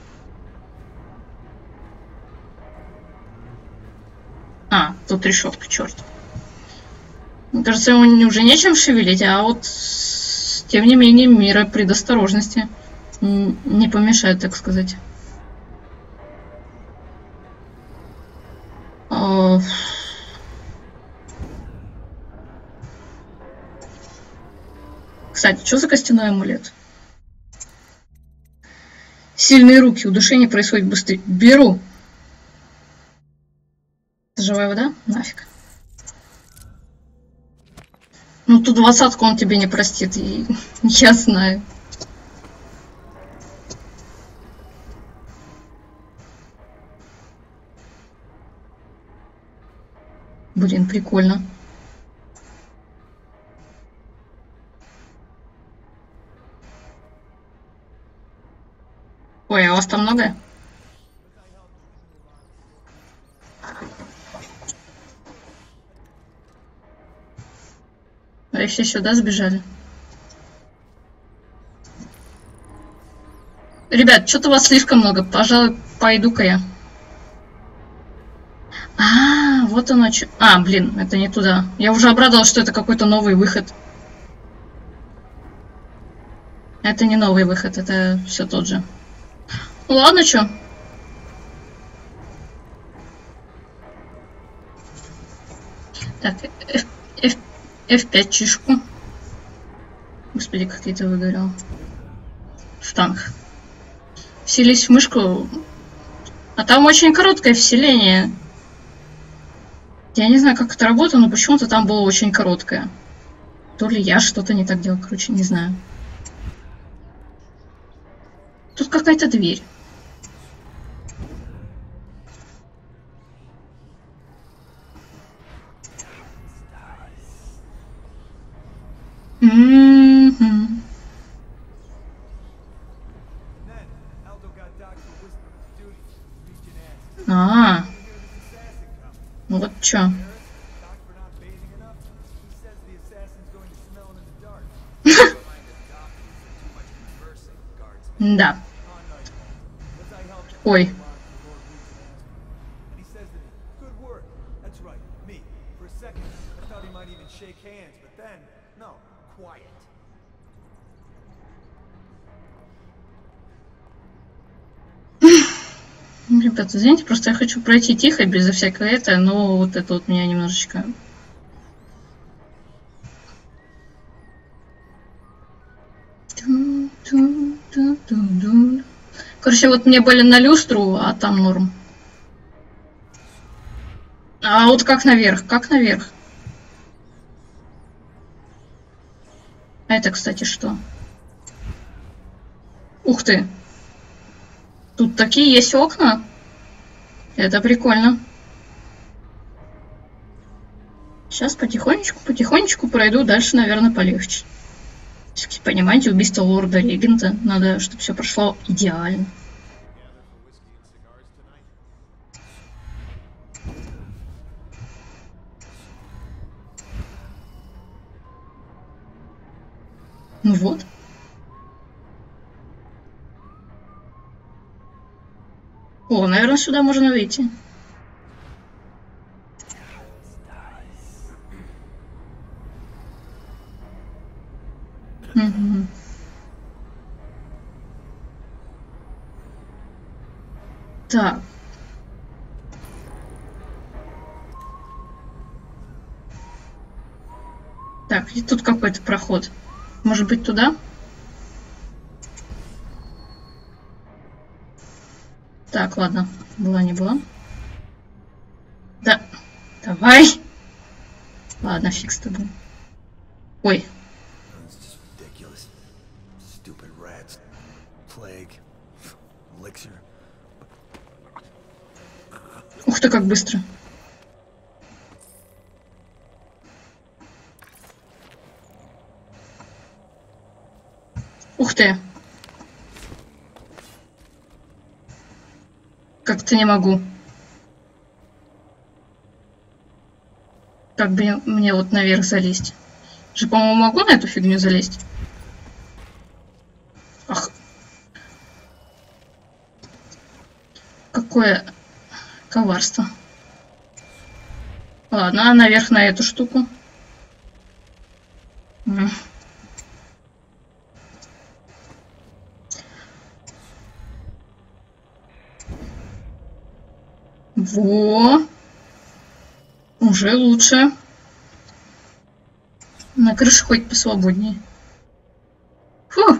А, тут решетка, черт. Мне кажется, ему уже нечем шевелить, а вот тем не менее мера предосторожности не помешает, так сказать. Кстати, что за костяной амулет? Сильные руки, удушение происходит быстрее. Беру. Живая вода? Нафиг. Ну, ту 20-ку он тебе не простит, и я знаю. Блин, прикольно. Ой, а у вас там много? А все сюда сбежали. Ребят, что-то у вас слишком много. Пожалуй, пойду-ка я. А, вот оно что. А, блин, это не туда. Я уже обрадовалась, что это какой-то новый выход. Это не новый выход, это все тот же. Ну ладно, что. Так, F5 чишку. Господи, как я это выгорел. В танк. Вселись в мышку. А там очень короткое вселение. Я не знаю, как это работает, но почему-то там было очень короткое. То ли я что-то не так делал, короче, не знаю. Тут какая-то дверь. А, вот чё. Да. Ой. Ребята, извините, просто я хочу пройти тихо, безо всякого этого, но вот это вот меня немножечко... Короче, вот мне были на люстру, а там норм. А вот как наверх? Как наверх? А это, кстати, что? Ух ты! Тут такие есть окна? Это прикольно. Сейчас потихонечку пройду, дальше, наверное, полегче. Все-таки, понимаете, убийство лорда Регента. Надо, чтобы все прошло идеально. Ну вот. О, наверное, сюда можно выйти. Угу. Так. Так, и тут какой-то проход. Может быть, туда? Так, ладно. Была, не была. Да. Давай. Ладно, фиг с тобой. Ой. Ух ты, как быстро. Ух ты. Как-то не могу. Как бы мне вот наверх залезть? Же, по-моему, могу на эту фигню залезть? Ах. Какое коварство. Ладно, наверх на эту штуку. Во! Уже лучше. На крыше хоть посвободнее. Фу!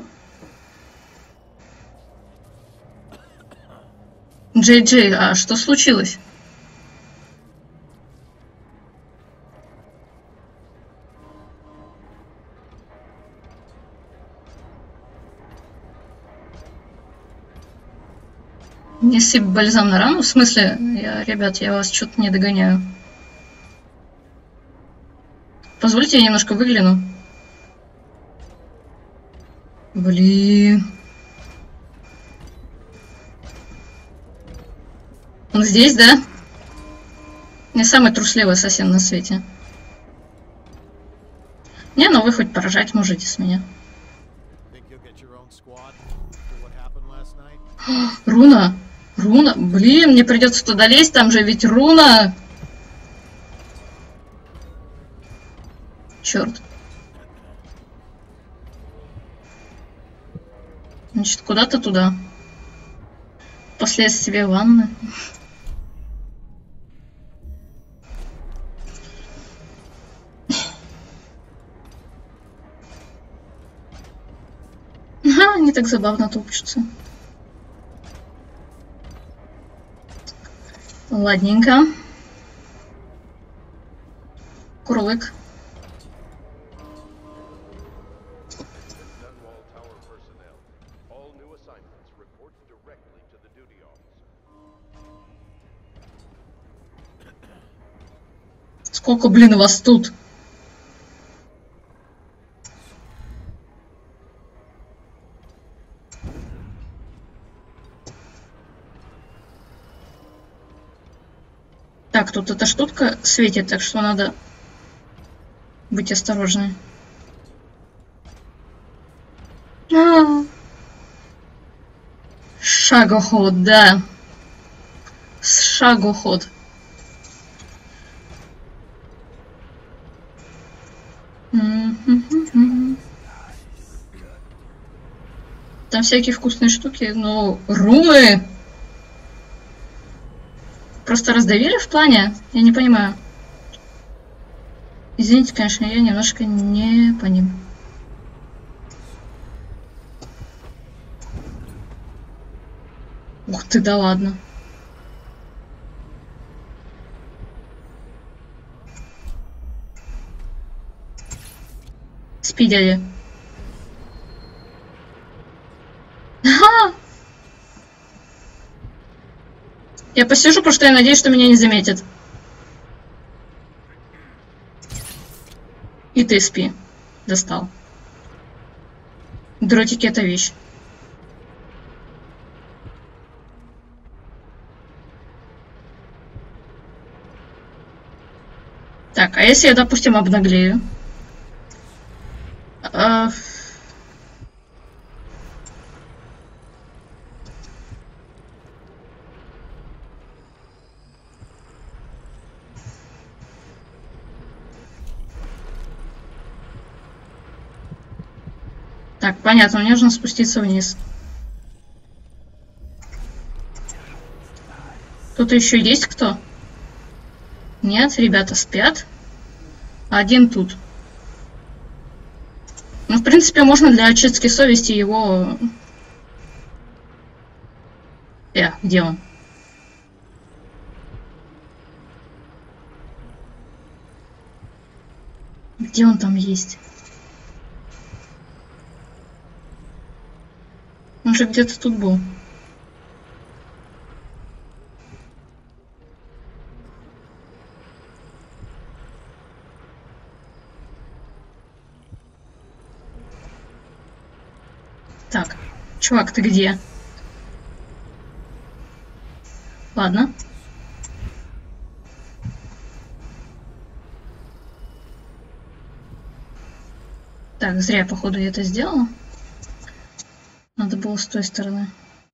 Джей, а что случилось? Неси бальзам на рану? В смысле? Ребят, я вас что-то не догоняю. Позвольте, я немножко выгляну. Блин. Он здесь, да? Не самый трусливый ассасин на свете. Не, ну вы хоть поражать можете с меня. Руна! Руна? Блин, мне придется туда лезть, там же ведь руна! Черт. Значит, куда-то туда. Последствия ванны. Ага, они так забавно топчутся. Ладненько. Курлык. Сколько, блин, вас тут? Так, тут эта штука светит, так что надо быть осторожной. Шагоход, да. Шагоход. Там всякие вкусные штуки, но румы просто раздавили в плане? Я не понимаю. Извините, конечно, я немножко не понимаю. Ух ты, да ладно. Спи, дядя. Я посижу, потому что я надеюсь, что меня не заметят. И ты спи. Достал. Дротики — это вещь. Так, а если я, допустим, обнаглею? Так, понятно, мне нужно спуститься вниз. Тут еще есть кто? Нет, ребята спят. Один тут. Ну, в принципе, можно для очистки совести его... Где он? Где он там есть? Он же где-то тут был. Так, чувак, ты где? Ладно. Так, зря, походу, я это сделала. Надо было с той стороны.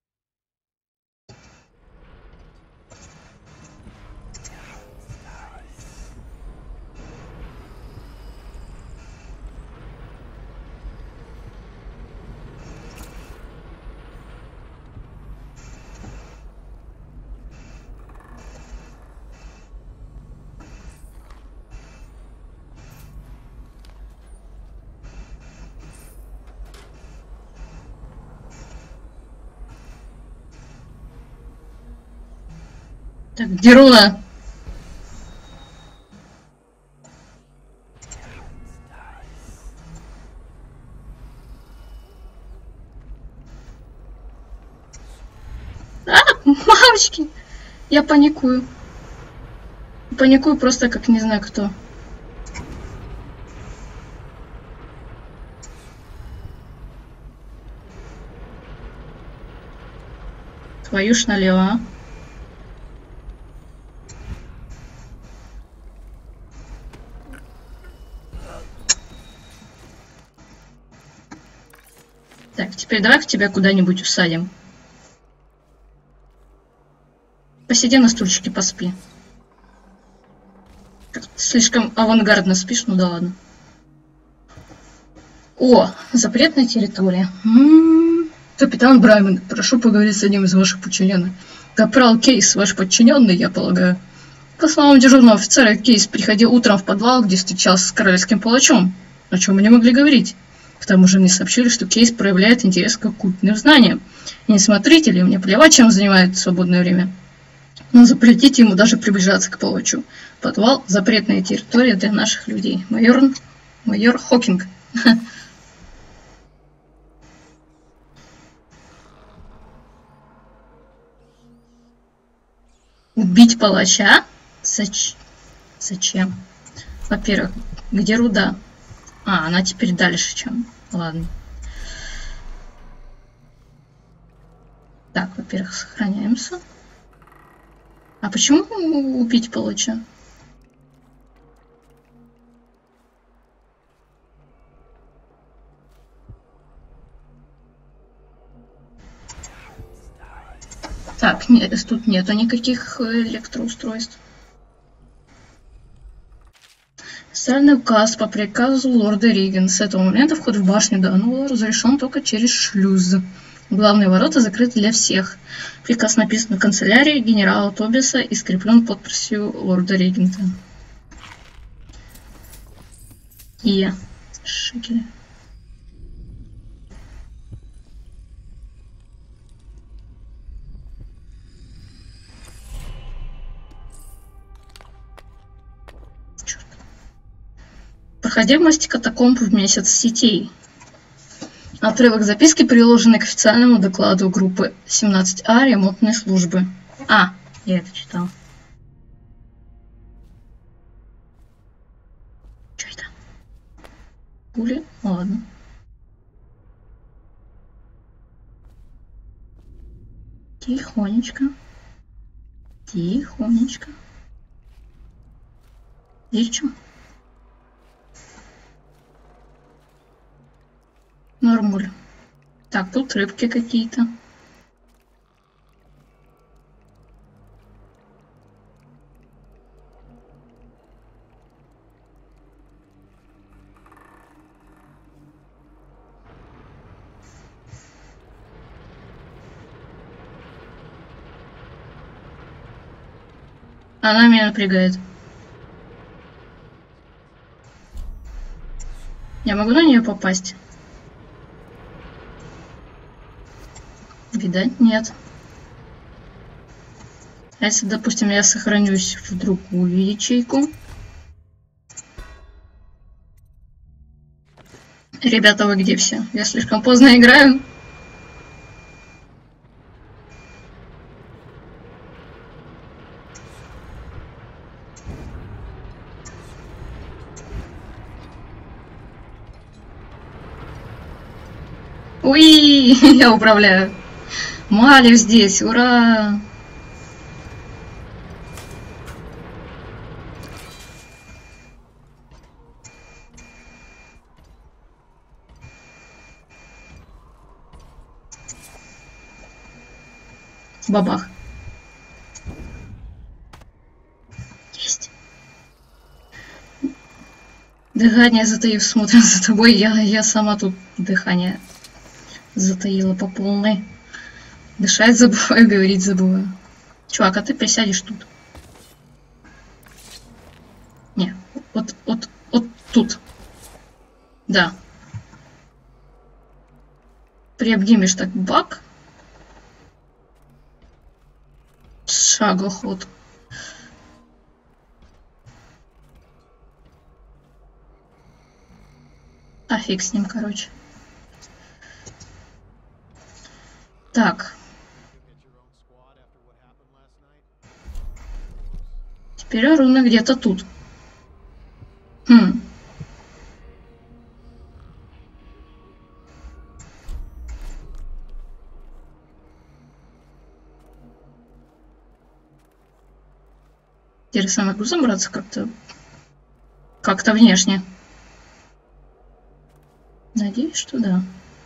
Так, Деруна. Мамочки! Я паникую. Паникую просто как не знаю кто. Твою ж налево, а? Так, теперь давай-ка тебя куда-нибудь усадим. Посиди на стульчике, поспи. Слишком авангардно спишь, ну да ладно. О, запретная территория. Капитан Браймен, прошу поговорить с одним из ваших подчиненных. Капрал Кейс, ваш подчиненный, я полагаю. По словам дежурного офицера, Кейс приходил утром в подвал, где встречался с королевским палачом. О чем мы не могли говорить. К тому же мне сообщили, что Кейс проявляет интерес к оккультным знаниям. И не смотрите ли, мне плевать, чем занимает свободное время. Но запретите ему даже приближаться к палачу. Подвал – запретная территория для наших людей. Майор Хокинг. Убить палача? Зачем? Во-первых, где руда? А, она теперь дальше, чем... Ладно. Так, во-первых, сохраняемся. А почему убить палача? Так, нет, тут нету никаких электроустройств. Специальный указ по приказу лорда Риген. С этого момента вход в башню Дануэлла разрешен только через шлюз. Главные ворота закрыты для всех. Приказ написан в канцелярии генерала Тобиса и скреплен подписью лорда Регента. Шекели. Проходимость катакомб в месяц сетей. Отрывок записки, приложенный к официальному докладу группы 17А ремонтной службы. Я это читал. Что это? Пули? Ладно. Тихонечко. Тихонечко. Здесь что? Нормуль. Так, тут рыбки какие-то. Она меня напрягает. Я могу на нее попасть? Видать, нет. А если, допустим, я сохранюсь в другую ячейку? Ребята, вы где все? Я слишком поздно играю. Уи, я управляю. Малик здесь, ура! Бабах. Есть. Дыхание затаив, смотрим за тобой. Я сама тут дыхание затаила по полной. Дышать забываю, говорить забываю. Чувак, а ты присядешь тут? Не, вот тут. Да. Приобнимешь так бак. Шагоход. А фиг с ним, короче. Так. Теперь руна где-то тут. Интересно, могу забраться как-то внешне? Надеюсь, что да.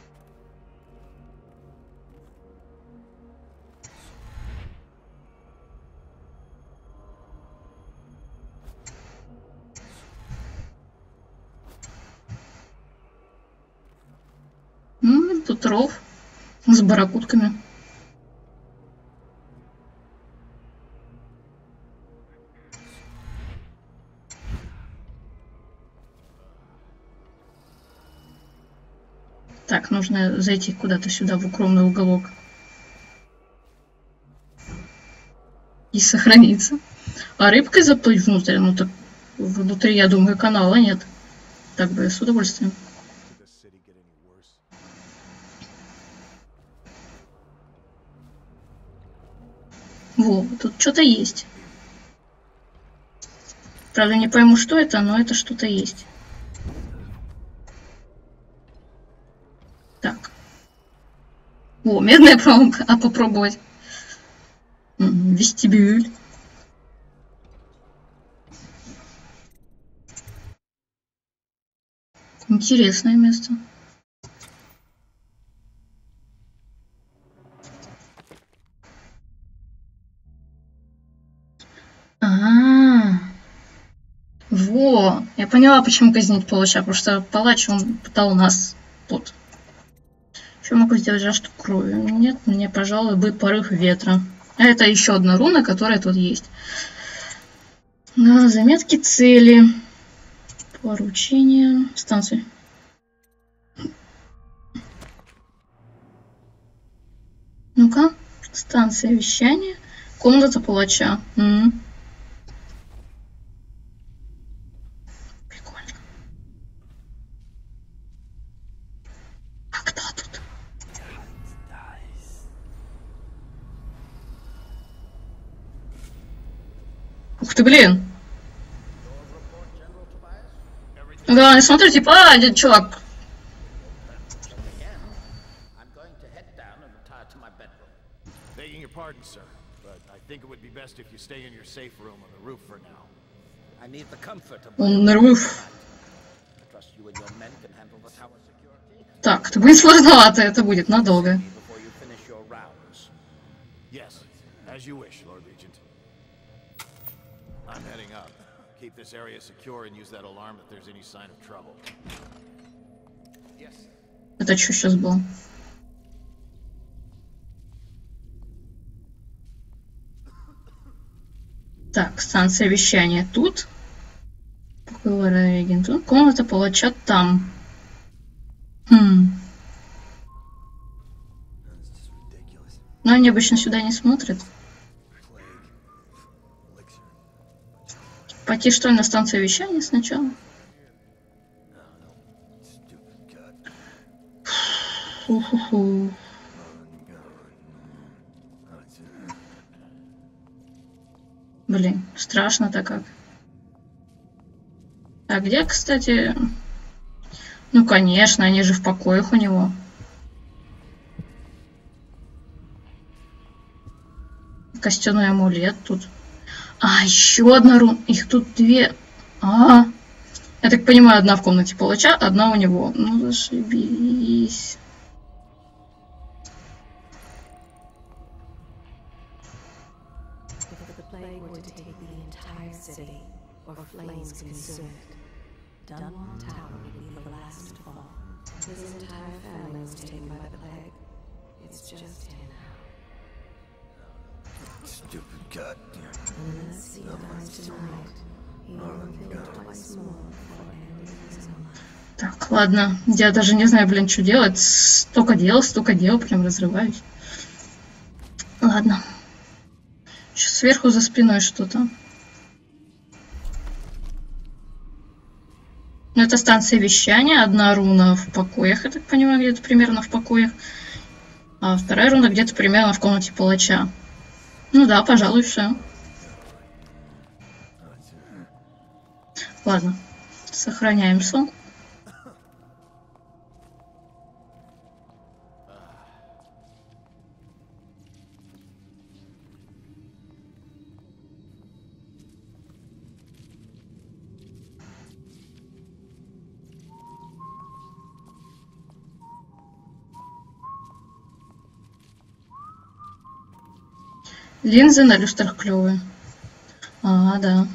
Тут ров с барракудками. Так, нужно зайти куда-то сюда, в укромный уголок. И сохраниться. А рыбкой заплыть внутрь? Ну так внутри, я думаю, канала нет. Так бы я с удовольствием. Во, тут что-то есть. Правда, не пойму, что это, но это что-то есть. Так. О, медная проволока. А попробовать? Вестибюль. Интересное место. Во, я поняла, почему казнить палача, потому что палач, он пытал нас тут. Что могу сделать жажду крови? Нет, мне, пожалуй, бы порыв ветра. А это еще одна руна, которая тут есть. Заметки цели. Поручение. Станции. Ну-ка. Станция вещания. Комната палача. Прикольно. А кто тут? Ух ты, блин. Да, я смотрю, типа, дед чувак. Pardon, sir, but I think it would be best if you stay in your safe room on the roof for now. I need the comfort of On the roof. I trust you and your men can handle the tower security. Так, это будет сложновато, это будет надолго. Before you finish your rounds. Yes, as you wish, Lord Regent. I'm heading up. Keep this area secure and use that alarm if there's any sign of trouble. Yes. Это что сейчас было? Так, станция вещания тут. Тут. Комната палача там. Но они обычно сюда не смотрят. Пойти что ли на станцию вещания сначала? Фу-фу-фу. Блин, страшно-то как. А где, кстати... Ну, конечно, они же в покоях у него. Костяной амулет тут. А, еще одна руна. Их тут две. Я так понимаю, одна в комнате палача, одна у него. Ну, зашибись. Dunwall Tower will be the last to fall. His entire family was taken by the plague. It's just here now. Stupid god. Unless he dies tonight, he will kill twice more before ending his own life. Так, ладно. Я даже не знаю, блин, что делать. Столько дел, прям разрываюсь. Ладно. Сейчас сверху за спиной что-то. Ну, это станция вещания. Одна руна в покоях, я так понимаю, где-то примерно в покоях. А вторая руна где-то примерно в комнате палача. Ну да, пожалуй, все. Ладно. Сохраняем сон. Линзы на люстрах клевые. Да.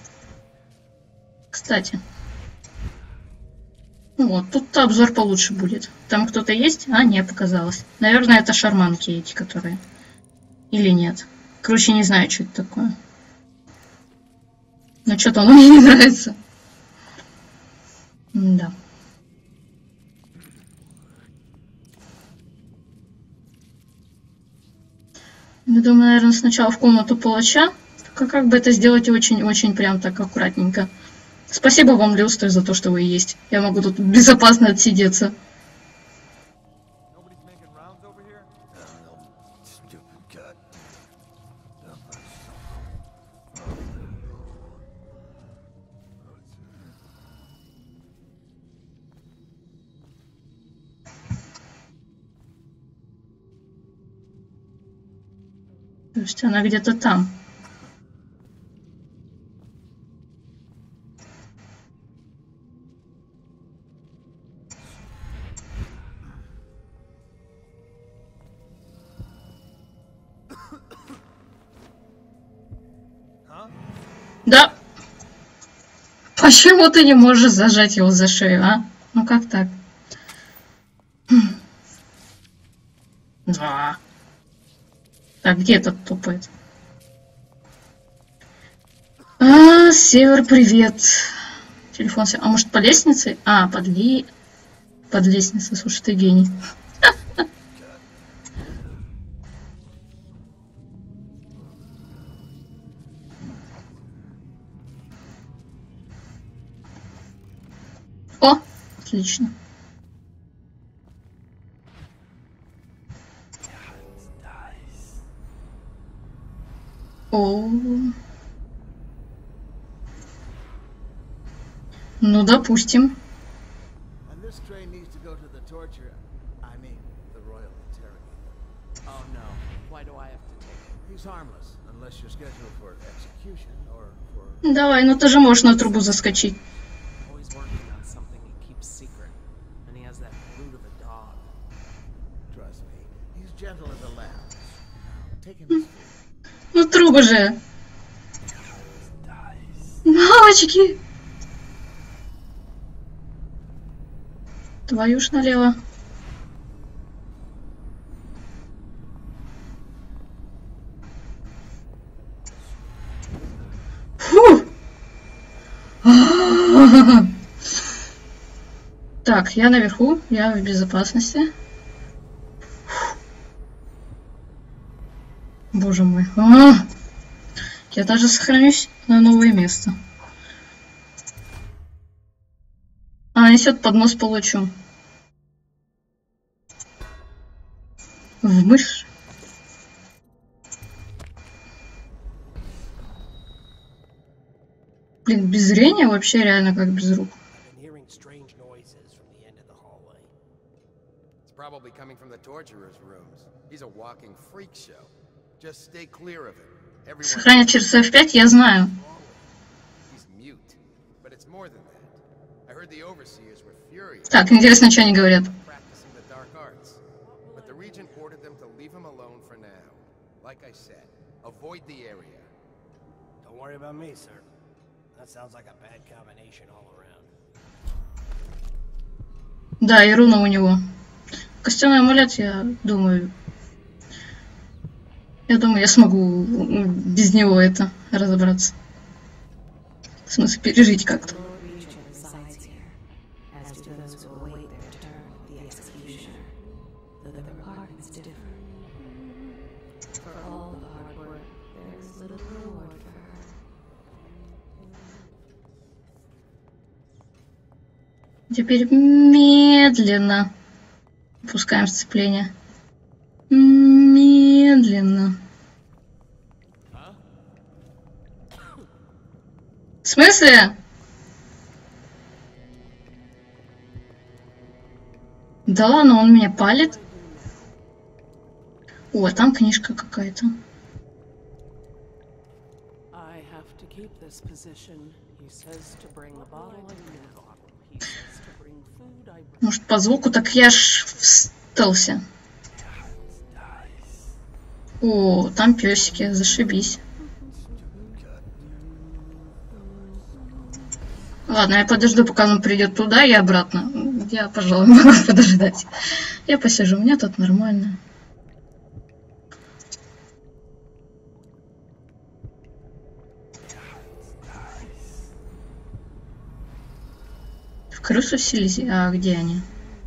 Кстати. Вот, тут обзор получше будет. Там кто-то есть? Не показалось. Наверное, это шарманки эти, которые. Или нет. Короче, не знаю, что это такое. Но что-то оно мне не нравится. Да. Я думаю, наверное, сначала в комнату палача. Как бы это сделать очень-очень прям так аккуратненько. Спасибо вам, люстры, за то, что вы есть. Я могу тут безопасно отсидеться. То есть она где-то там. Да. Почему ты не можешь зажать его за шею, а? Ну как так? Да. Так, где этот тупает? А, Север, привет. Телефон... А может по лестнице? А, под лестницей. Слушай, ты гений. О, отлично. О. Ну, допустим. And this train needs to go to the torture. I mean, the royal interrogator. Oh no. Why do I have to take it? He's harmless unless you're scheduled for execution or for. Давай, ну ты же можешь на трубу заскочить. Always working on something he keeps secret. And he has that brute of a dog. Trust me, he's gentle as a lamb. Take him as food. Ну трубы же. Мамочки. Твою ж налево. Фу! Так, я наверху, я в безопасности. Боже мой. Я даже сохранюсь на новое место. А, несет поднос получу. В мышь. Блин, без зрения вообще реально как без рук. Probably coming from the torturer's rooms. He's a walking freak show. Just stay clear of him. Сохранять через F5 я знаю. He's mute, but it's more than that. I heard the overseers were furious. Так, интересно, что они говорят. Practicing the dark arts, but the regent ordered them to leave him alone for now. Like I said, avoid the area. Don't worry about me, sir. That sounds like a bad combination all around. Да, и руна у него. Костяной амулет, я думаю, я смогу без него это разобраться. В смысле, пережить как-то. Теперь медленно опускаем сцепление. Медленно. В смысле? Да ладно, он меня палит. О, там книжка какая-то. Может, по звуку, так я ж в стелсе. О, там песики, зашибись. Ладно, я подожду, пока он придет туда и обратно. Я, пожалуй, могу подождать. Я посижу, у меня тут нормально. В крысу селись? А где они?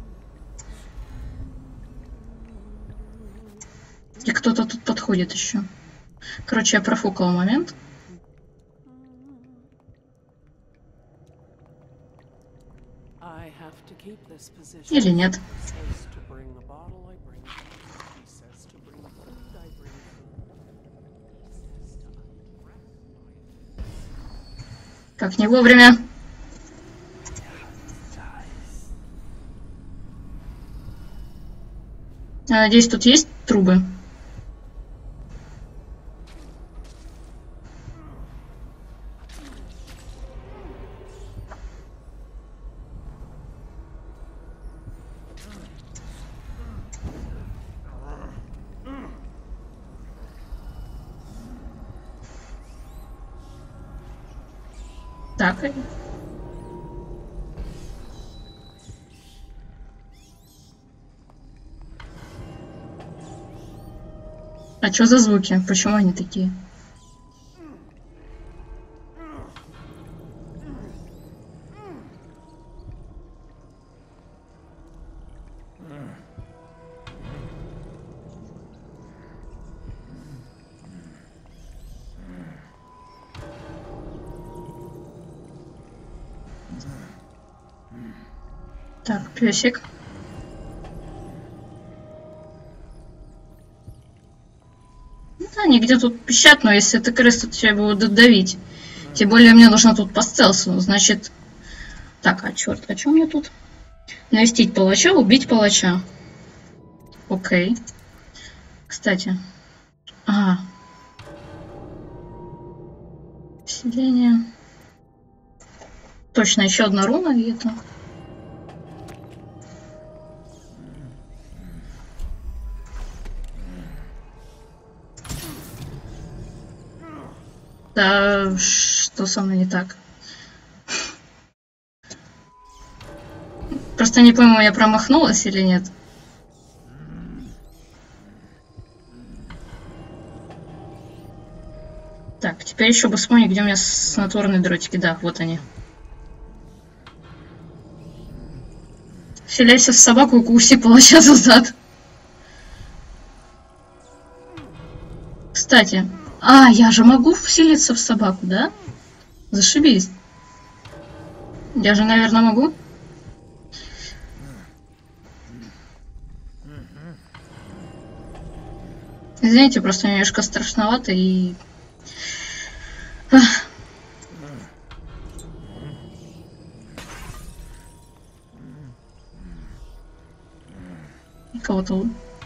И кто-то тут подходит еще. Короче, я профукала момент. Или нет? Как не вовремя. Надеюсь, тут есть трубы. Так. А что за звуки? Почему они такие? Так, песик. Они где тут пищат, но если это крыс, то тебя будут давить. Тем более мне нужно тут по стелсу, значит... Так, а черт, а что мне тут? Навестить палача, убить палача. Окей. Кстати. Ага. Вселение. Точно, еще одна руна где-то. Да, что со мной не так? Просто не пойму, я промахнулась или нет. Так, теперь еще бы вспомнить, где у меня снотворные дротики. Да, вот они. Вселяйся в собаку и укуси палача за зад. Кстати. А, я же могу вселиться в собаку, да? Зашибись. Я же, наверное, могу. Извините, просто немножко страшновато и... Кого-то...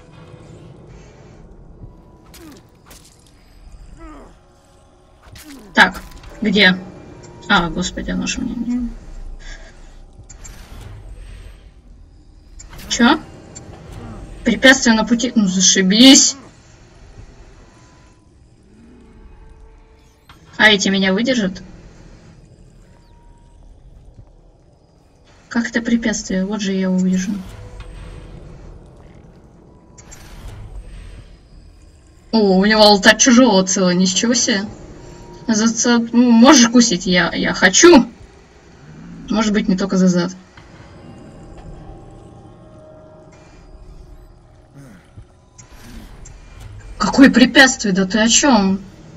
Так, где? А, господи, оно ж мне... Чё? Препятствие на пути... Ну, зашибись! А эти меня выдержат? Как это препятствие? Вот же я увижу. О, у него алтарь чужого целый, ничего себе. Можешь кусить? Я хочу. Может быть, не только за зад. Какое препятствие? Да ты о чем?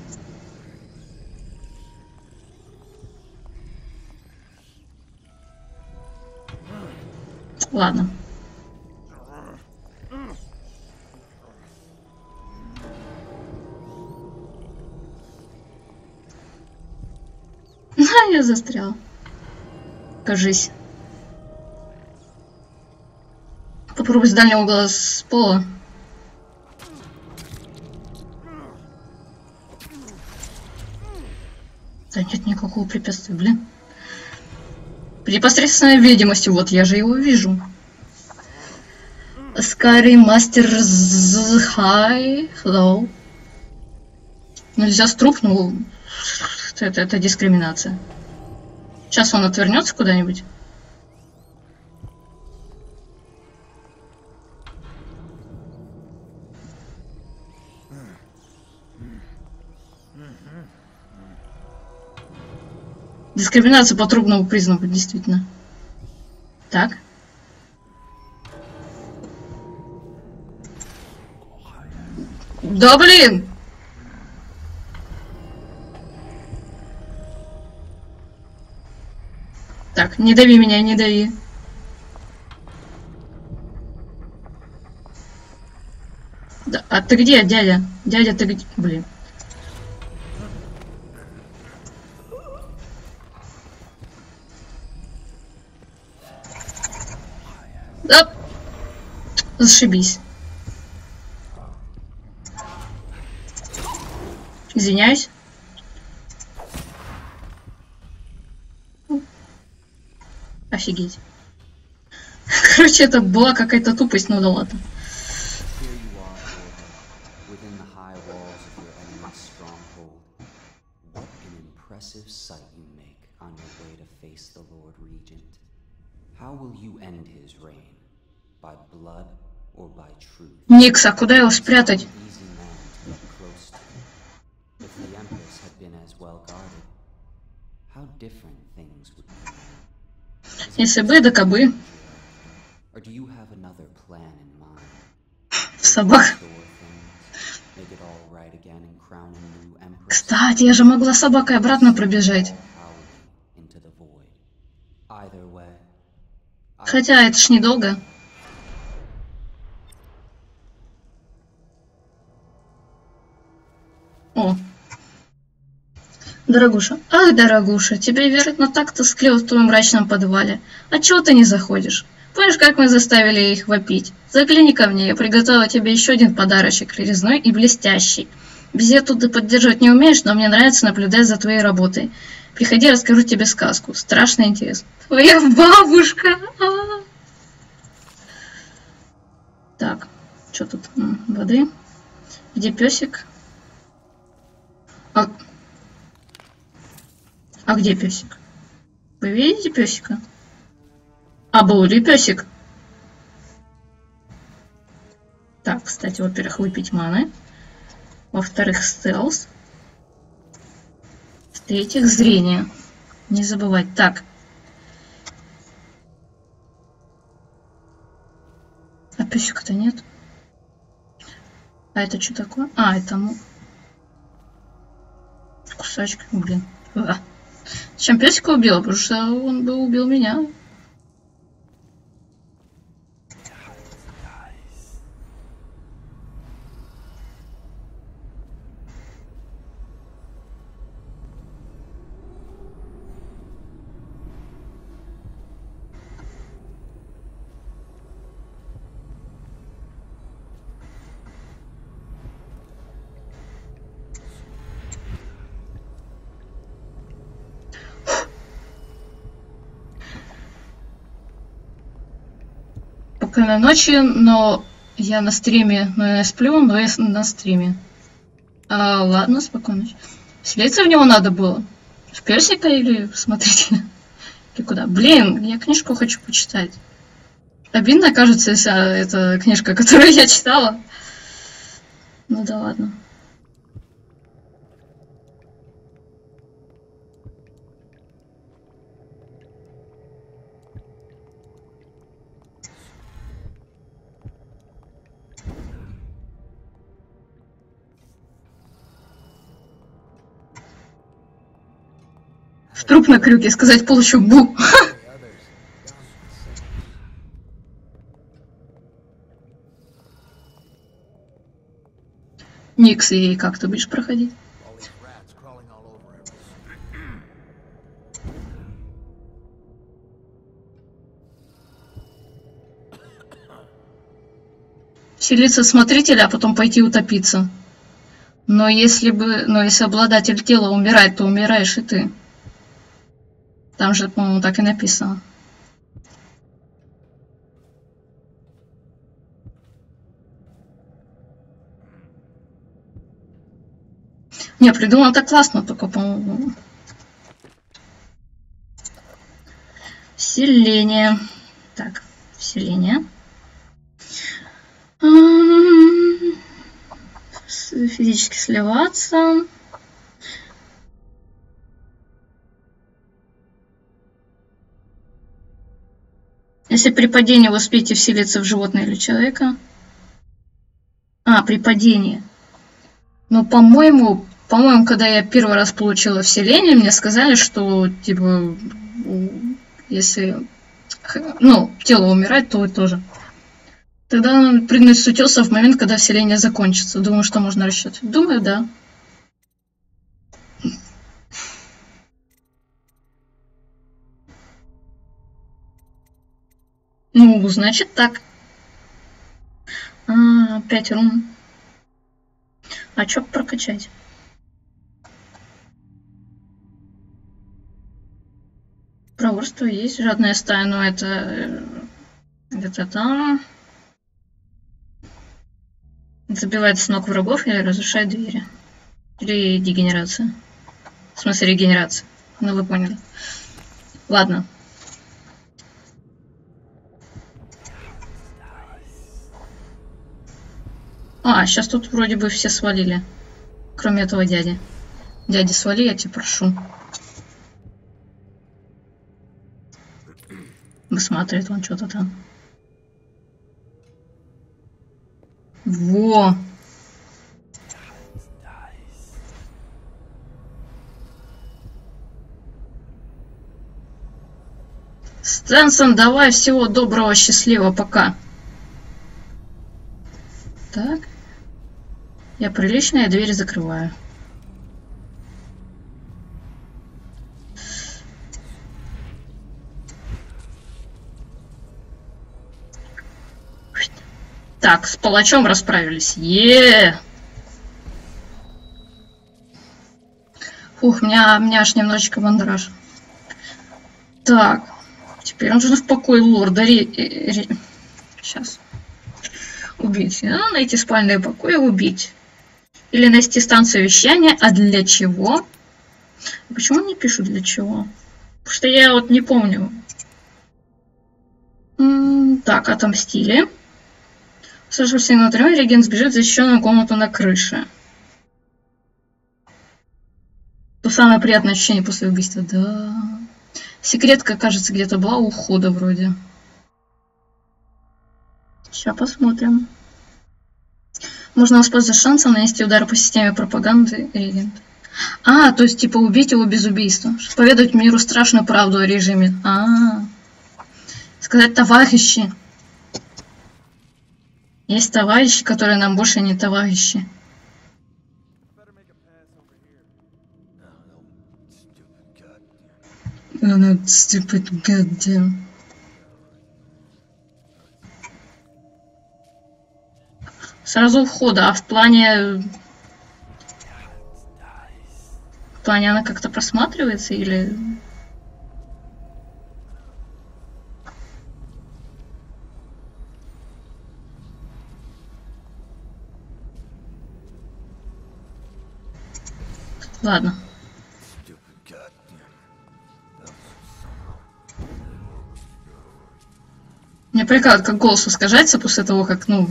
Ладно. Я застряла. Кажись. Попробуй с дальнего угла с пола. Да нет никакого препятствия, блин. При посредственной видимости, вот я же его вижу. Скари мастер хай. Hello. Нельзя струк, ну... Это дискриминация. Сейчас он отвернется куда-нибудь. Дискриминация по трубному признаку, действительно. Так. Да блин! Так, не дави меня, не дави. Да, а ты где, дядя? Дядя, ты где? Блин. Да. Зашибись. Извиняюсь. Офигеть. Короче, это была какая-то тупость, ну да ладно. on your way to face the Lord Regent? How will you end his reign? By blood or by truth? Никс, а куда его спрятать? Easy man to get close to. If the Empress had been as well guarded, how different things would be. Если бы, да кабы. Or do you have another plan in mind? Собак. Make it all right again and crown a new empress? Кстати, я же могла собакой обратно пробежать. Into the void. Either way. Хотя это ж недолго. О. Дорогуша. Ах, дорогуша, тебе, вероятно, так тоскливо в твоем мрачном подвале. А чего ты не заходишь? Помнишь, как мы заставили их вопить? Загляни ко мне, я приготовила тебе еще один подарочек, резной и блестящий. Беседу ты поддерживать не умеешь, но мне нравится наблюдать за твоей работой. Приходи, расскажу тебе сказку. Страшно интересно. Твоя бабушка! Так, что тут? Воды. Где песик? А где песик? Вы видите песика? А был ли песик? Так, кстати, во-первых, выпить маны. Во-вторых, стелс. В-третьих, зрение. Не забывать. Так. А песика-то нет. А это что такое? А, это кусачка, блин. Зачем песика убила? Потому что он бы убил меня. Спокойной ночи, но я на стриме, но я сплю, но я на стриме. Ладно, спокойной ночи. Вселиться в него надо было? В песика или в смотрителя? Или куда? Блин, я книжку хочу почитать. Обидно, кажется, если это книжка, которую я читала. Ну да ладно. В труп на крюке сказать получу бу. Никс, и как ты будешь проходить? Вселиться в смотрителя, а потом пойти утопиться. Но если обладатель тела умирает, то умираешь и ты. Там же, по-моему, так и написано. Не, придумал так классно, только, по-моему... Вселение. Так, вселение. Физически сливаться. Если при падении вы успеете вселиться в животное или человека. При падении. Но, по-моему, когда я первый раз получила вселение, мне сказали, что, типа, если, тело умирает, то вы тоже. Тогда он прыгнуть с утеса в момент, когда вселение закончится. Думаю, что можно рассчитывать. Думаю, да. Ну, значит так. 5 рун. А чё прокачать? Проворство есть. Жадная стая, но это где-то там. Забивает с ног врагов или разрушает двери. Или дегенерация. В смысле регенерация. Ну, вы поняли. Ладно. А, сейчас тут вроде бы все свалили. Кроме этого дяди. Дяди, свали, я тебя прошу. Высматривает он что-то там. Во! Стэнсон, давай, всего доброго, счастливо, пока. Так. Я приличная, двери закрываю. Так, с палачом расправились. Фух, меня аж немножечко мандраж. Так, теперь нужно в покой лорда сейчас. Убить. Ну, найти спальные покои, убить. Или найти станцию вещания. А для чего? Почему не пишут для чего? Потому что я вот не помню. Так, отомстили. Сажившись на трём, регент сбежит в защищенную комнату на крыше. То самое приятное ощущение после убийства. Да. Секретка, кажется, где-то была у входа вроде. Сейчас посмотрим. Можно воспользоваться шансом нанести удар по системе пропаганды регент. А, то есть типа убить его без убийства. Поведать миру страшную правду о режиме. Сказать товарищи. Есть товарищи, которые нам больше не товарищи. Stupid goddamn. Сразу у входа, а в плане она как-то просматривается или... Ладно. Мне прикалывает, как голос искажается после того, как, ну...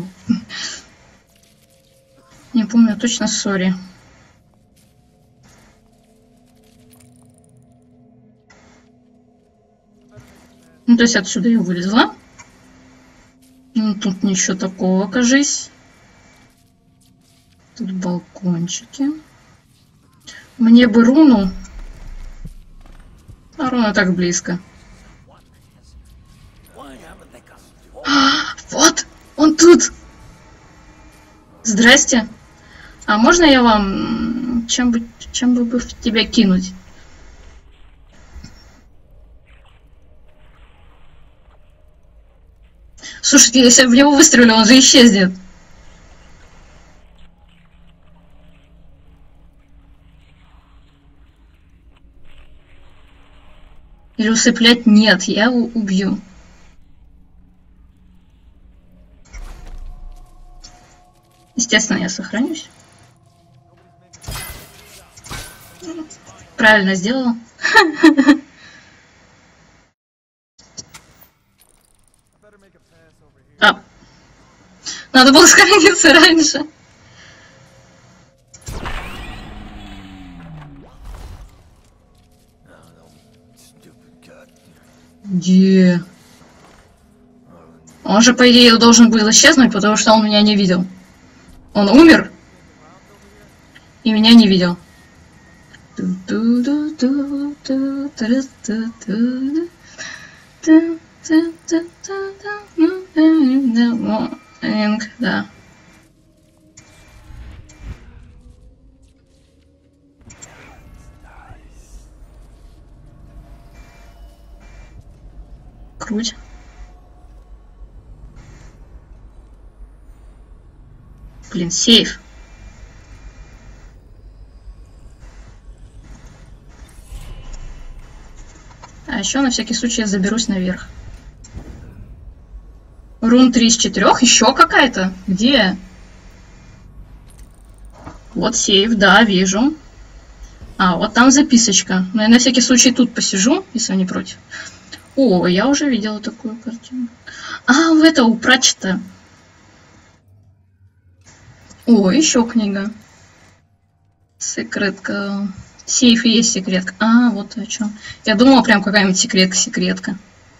Не помню точно, сори. Ну, то есть отсюда я вылезла. Ну, тут ничего такого, кажись. Тут балкончики. Мне бы руну. А руна так близко. Вот! Он тут! Здрасте. А можно я вам... Чем бы в тебя кинуть? Слушайте, если я в него выстрелю, он же исчезнет. Или усыплять? Нет, я убью. Естественно, я сохранюсь. Правильно сделала. Надо было сохраниться раньше. Где? Он же, по идее, должен был исчезнуть, потому что он меня не видел. Он умер и меня не видел. Да. Круть. Блин, сейф. А еще на всякий случай я заберусь наверх. Рун 3 из 4? Еще какая-то? Где? Вот сейф, да, вижу. А, вот там записочка. Но я на всякий случай тут посижу, если вы не против. О, я уже видела такую картину. А, в это у Пратчета. О, еще книга. Секретка. В сейфе есть секретка. А, вот о чем. Я думала, прям какая-нибудь секретка.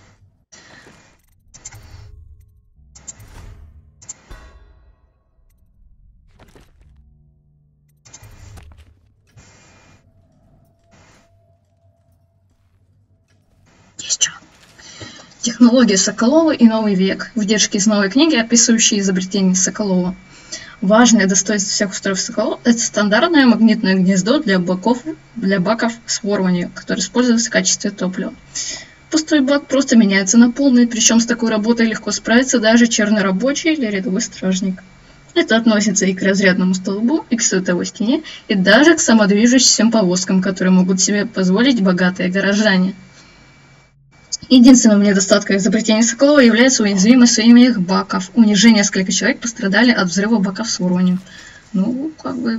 Есть что? Технология Соколова и новый век. Выдержки из новой книги, описывающие изобретение Соколова. Важное достоинство всех устройств Соколова – это стандартное магнитное гнездо для баков с ворванью, которое используется в качестве топлива. Пустой бак просто меняется на полный, причем с такой работой легко справится даже чернорабочий или рядовой стражник. Это относится и к разрядному столбу, и к световой стене, и даже к самодвижущимся повозкам, которые могут себе позволить богатые горожане. Единственным недостатком изобретения Соколова является уязвимость своих баков. У них же несколько человек пострадали от взрыва баков с уронием. Ну, как бы...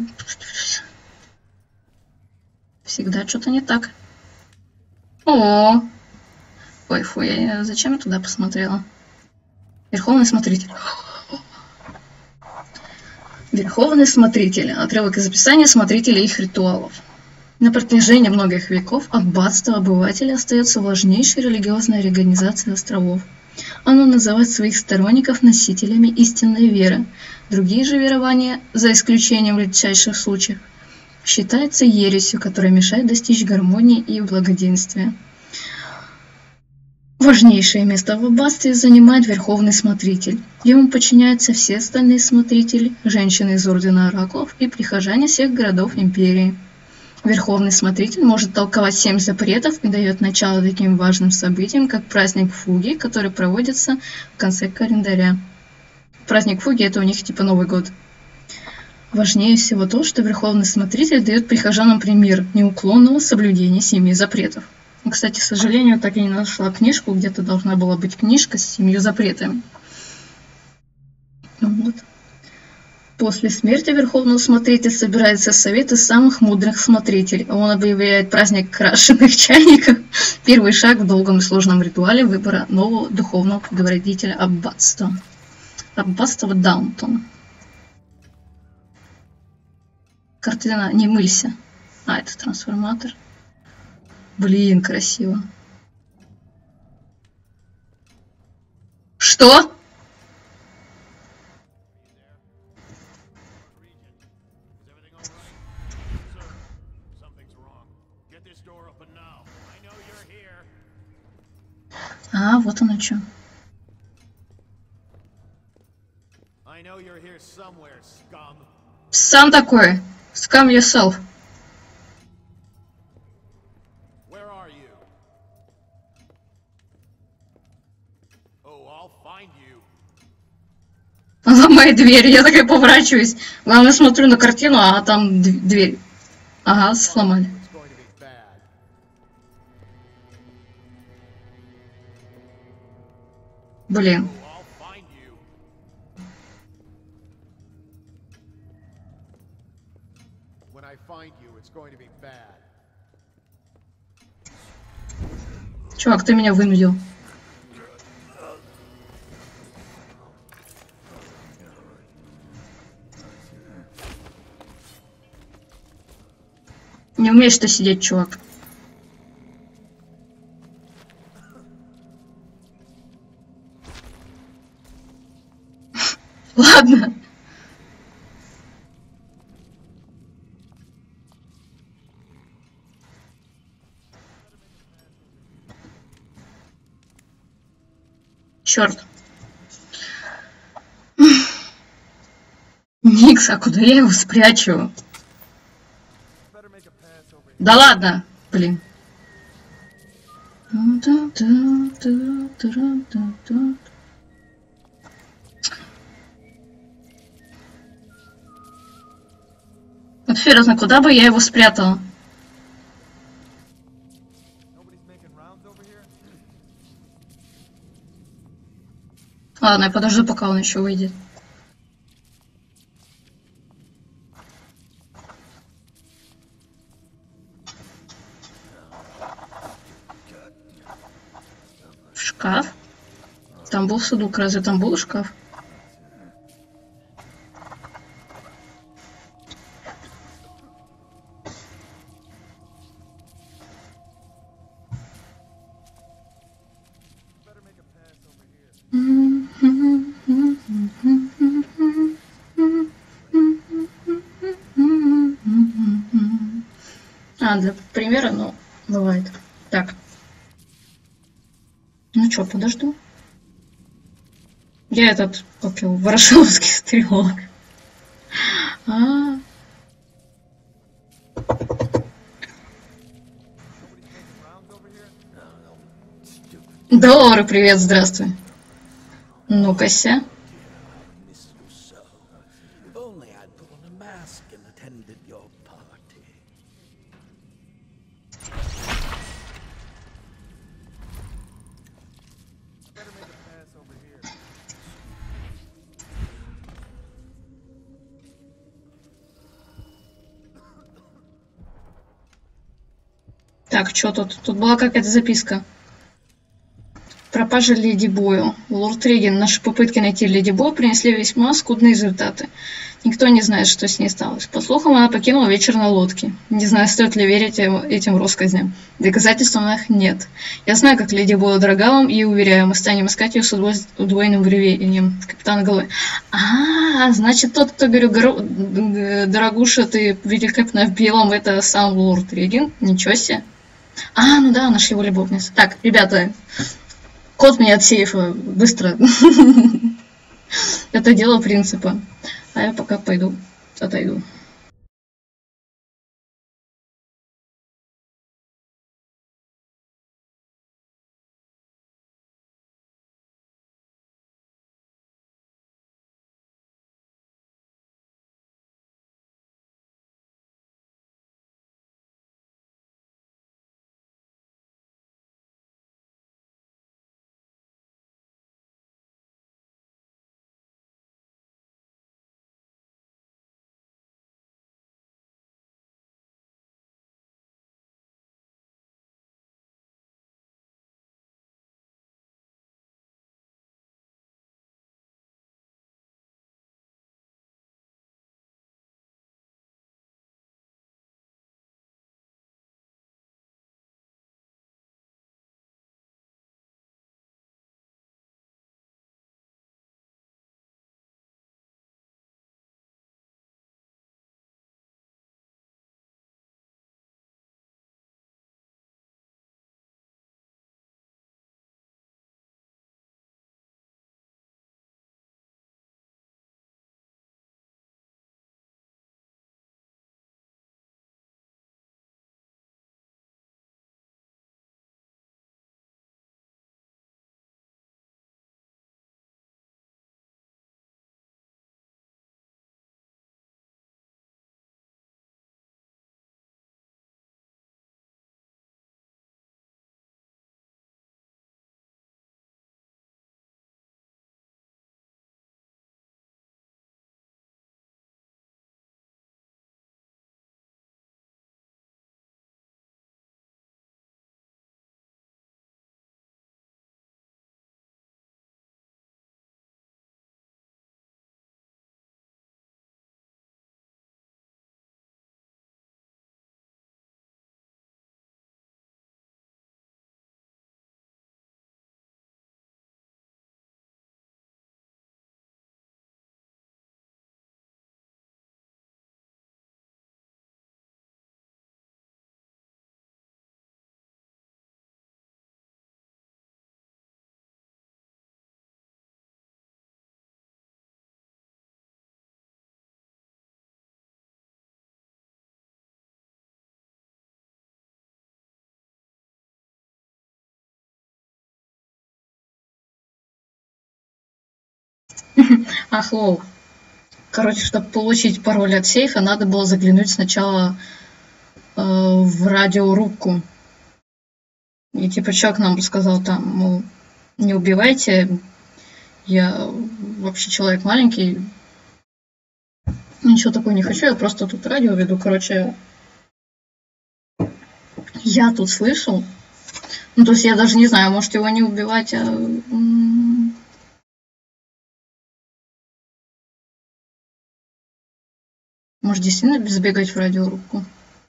Всегда что-то не так. О! Ой, фу, зачем я туда посмотрела? Верховный смотритель. Верховный смотритель. Отрывок из описания смотрителей и их ритуалов. На протяжении многих веков аббатство обывателя остается важнейшей религиозной организацией островов. Оно называет своих сторонников носителями истинной веры. Другие же верования, за исключением редчайших случаев, считаются ересью, которая мешает достичь гармонии и благоденствия. Важнейшее место в аббатстве занимает Верховный Смотритель. Ему подчиняются все остальные смотрители, женщины из Ордена Оракулов и прихожане всех городов Империи. Верховный Смотритель может толковать 7 запретов и дает начало таким важным событиям, как праздник Фуги, который проводится в конце календаря. Праздник Фуги – это у них типа Новый год. Важнее всего то, что Верховный Смотритель дает прихожанам пример неуклонного соблюдения 7 запретов. Кстати, к сожалению, так и не нашла книжку, где-то должна была быть книжка с 7 запретами. Вот. После смерти Верховного Смотрителя собирается совет из самых мудрых смотрителей. Он объявляет праздник крашеных чайников. Первый шаг в долгом и сложном ритуале выбора нового духовного предводителя аббатства. Аббатство Даунтон. Картина «Не мылься». А, это трансформатор. Блин, красиво. Что? А, вот оно что. Сам такой. Scam yourself. Ломает дверь, я такая поворачиваюсь. Главное, смотрю на картину, а там дверь. Ага, сломали. Блин. Чувак, ты меня вынудил. Не умеешь ты сидеть, чувак. Ладно. Черт. Никс, а куда я его спрячу? Да ладно, блин. Вот серьезно, куда бы я его спрятала? Ладно, я подожду, пока он еще выйдет. шкаф. Там был сундук. Разве там был шкаф? Для примера, ну, бывает. Так. Ну что, подожду. Я этот, как его, ворошиловский стрелок. Доллары, привет, здравствуй. Ну-ка-ся. Так, что тут? Тут была какая-то записка. Пропажа Леди Бойл. Лорд Реген, наши попытки найти Леди Бойл принесли весьма скудные результаты. Никто не знает, что с ней сталось. По слухам, она покинула вечер на лодке. Не знаю, стоит ли верить этим россказням. Доказательств у нас нет. Я знаю, как Леди Бойл дорога вам, и уверяю, мы станем искать ее с удвоенным ревением. Капитан Головы. Значит, тот, кто говорю, дорогуша, ты великолепна в белом, это сам лорд Реген. Ничего себе. Ну да, она же его любовница. Так, ребята, код мне от сейфа. Быстро. Это дело принципа. А я пока пойду, отойду. Ах, лол. Короче, чтобы получить пароль от сейфа, надо было заглянуть сначала в радиорубку. И типа человек нам сказал там, мол, не убивайте, я вообще человек маленький, ничего такого не хочу, я просто тут радио веду. Короче, я тут слышал, Ну, то есть я даже не знаю, может его не убивать, а... Может, действительно забегать в радиорубку?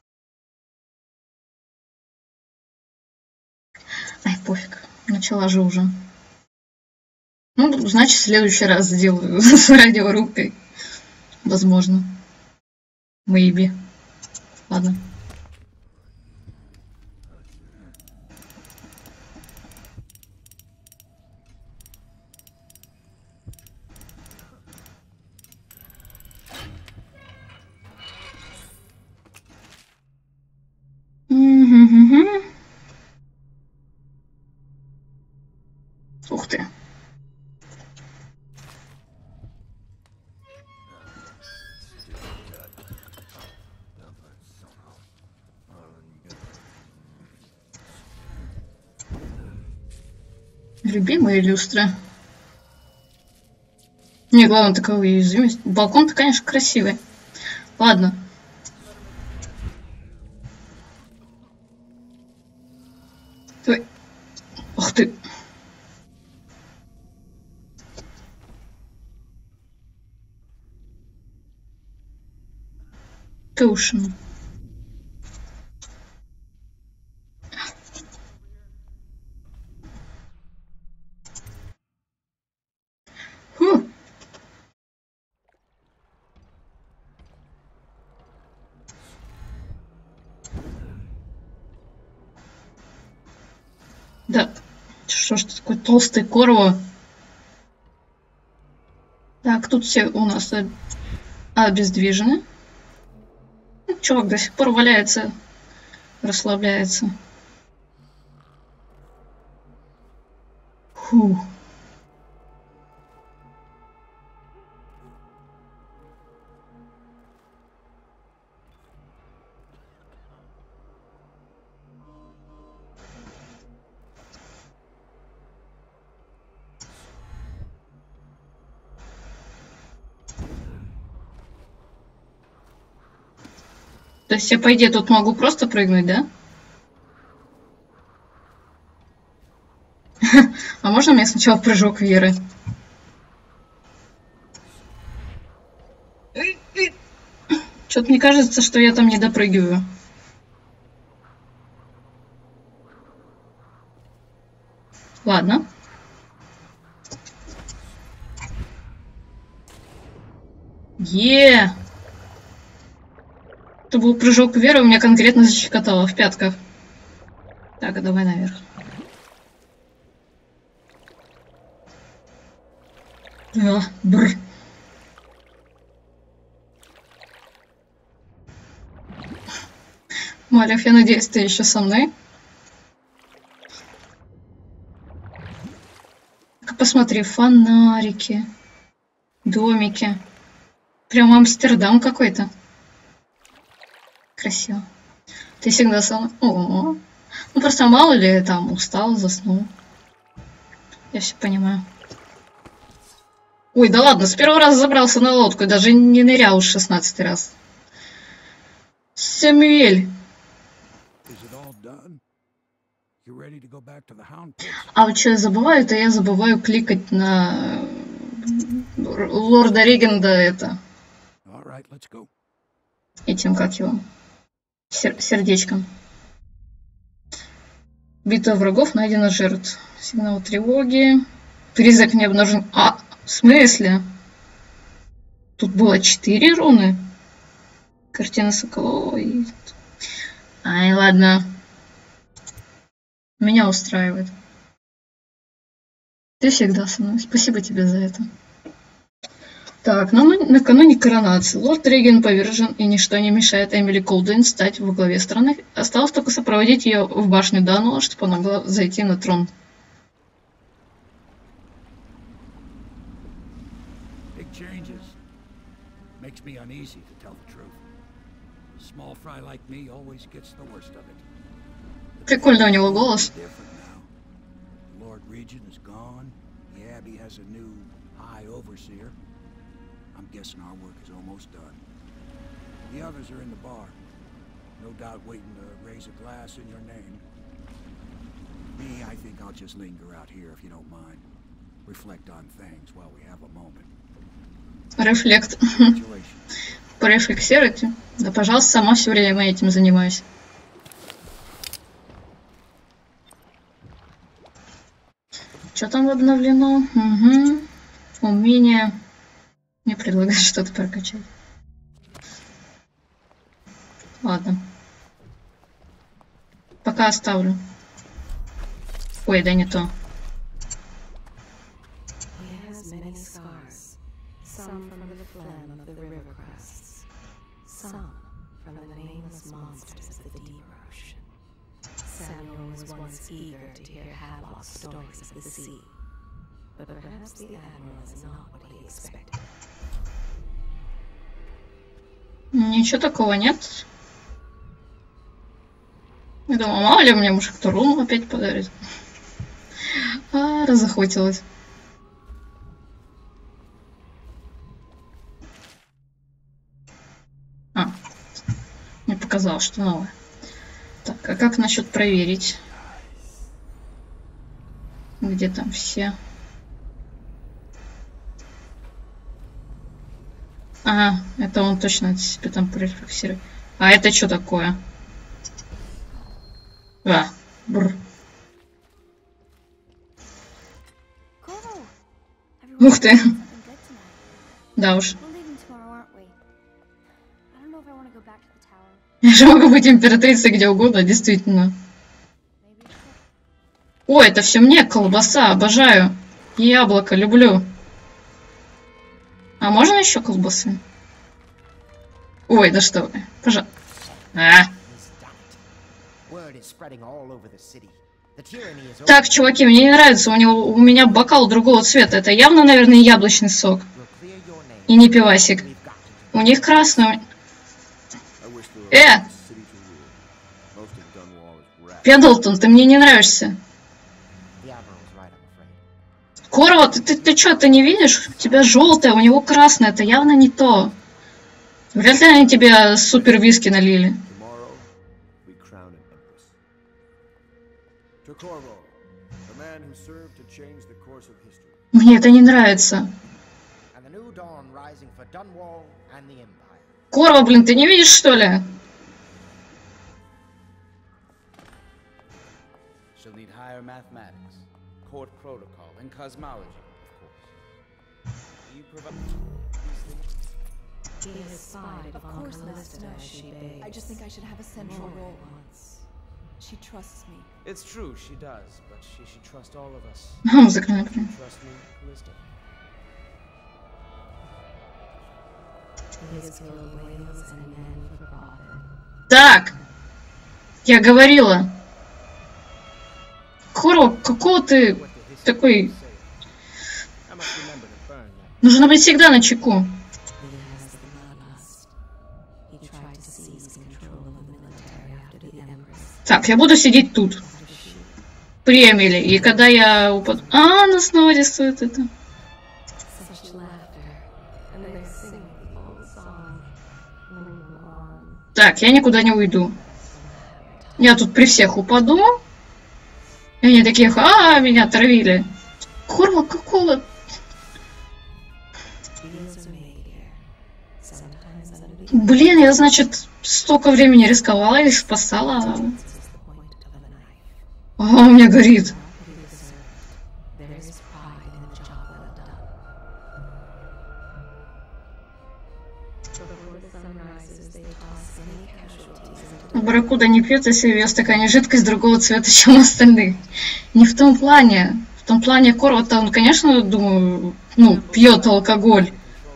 Ай, пофиг. Начала же уже. Ну, значит, в следующий раз сделаю с радиорубкой. Возможно. Maybe. Ладно. Ух ты. Любимая люстра. Не, главное, такая уязвимость. Балкон-то, конечно, красивый. Ладно. Ой. Ух ты. Тушин. Фу. Да. Что ж ты такой толстый корво? Так, тут все у нас обездвижены. Чувак до сих пор валяется, расслабляется. Фу. То есть я, по идее, тут могу просто прыгнуть, да? А можно мне сначала прыжок веры? Что-то мне кажется, что я там не допрыгиваю. Ладно. Это был прыжок веры, у меня конкретно защекотало в пятках. Так, а давай наверх. Бррр. Малев, я надеюсь, ты еще со мной. Посмотри, фонарики, домики. Прям Амстердам какой-то. Красиво. Ты всегда сам... О, ну просто мало ли там устал, заснул. Я все понимаю. Ой, да ладно, с первого раза забрался на лодку, даже не нырял уж 16 раз. Сэмюэль. А вот что я забываю, это я забываю кликать на лорда Регенда это. Этим, как его? Сердечком. Битва врагов, найдена жертв. Сигнал тревоги. Призрак не обнаружен. А, в смысле? Тут было 4 руны. Картина Соколова. Ай, ладно. Меня устраивает. Ты всегда со мной. Спасибо тебе за это. Так, накануне коронации лорд Реген повержен, и ничто не мешает Эмили Колдуин стать во главе страны. Осталось только сопроводить ее в башню Дануэлла, чтобы она могла зайти на трон. Прикольный у него голос. I'm guessing our work is almost done. The others are in the bar. No doubt waiting to raise a glass in your name. Me, I think I'll just linger out here if you don't mind. Reflect on things while we have a moment. Рефлект. Порефлексируйте. Да, пожалуйста, сама все время этим занимаюсь. Что там обновлено? Угу. Умение. Мне предлагают что-то прокачать. Ладно. Пока оставлю. Ой, да не то. Samuel was once eager to hear Havelock's stories of the sea, but perhaps the Admiral is not what he expected. Ничего такого нет. Я думала, мало ли мне мужик Туруну опять подарит. Разохотилась. Мне показалось, что новое. Так, а как насчет проверить? Где там все? Ага, это он точно себе там порефлексирует. А это что такое? Бррр. Ух ты. Да уж. Я же могу быть императрицей где угодно, действительно. О, это все мне, колбаса, обожаю. Яблоко, люблю. А можно еще колбасы? Ой, да что вы, пожалуйста. Так, чуваки, мне не нравится, у меня бокал другого цвета. Это явно, наверное, яблочный сок. И не пивасик. У них красный. Пендлтон, ты мне не нравишься. Корво, ты что, ты не видишь? У тебя желтое, у него красное, это явно не то. Вряд ли они тебе супер виски налили. Мне это не нравится. Корво, блин, ты не видишь, что ли? Of course not. I just think I should have a central role. She trusts me. It's true, she does, but she should trust all of us. Музыка, например. Trust me, wisdom. Так, я говорила. Корво, какого ты такой... Нужно быть всегда начеку. Так, я буду сидеть тут. При Эмили. И когда я упаду... она снова рисует это. Так, я никуда не уйду. Я тут при всех упаду. И они такие, меня отравили. Корва, какого... Блин, я, значит, столько времени рисковала и спасала. У меня горит. Барракуда не пьет, если в ее стакане жидкость другого цвета, чем у остальных. Не в том плане. В том плане Корва-то он, конечно, думаю, пьет алкоголь.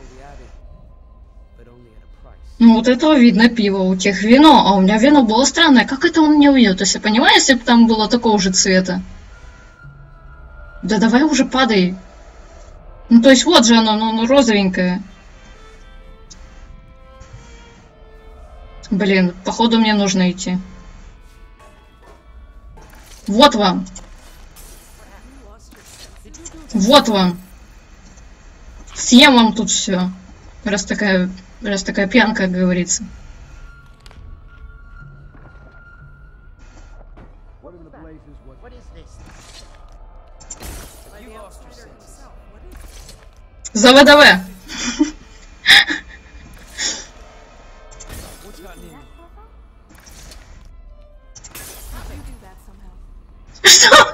Ну, вот этого видно пиво, у тех вино, а у меня вино было странное. Как это он не увидел? То есть, я понимаю, если бы там было такого же цвета. Да давай уже падай. Ну, то есть, вот же оно, розовенькое. Блин, походу мне нужно идти. Вот вам. Вот вам. Съем вам тут все. Раз такая пьянка, как говорится. What is this? You lost your senses. За ВДВ. What's gotten in you? You do that somehow. Что?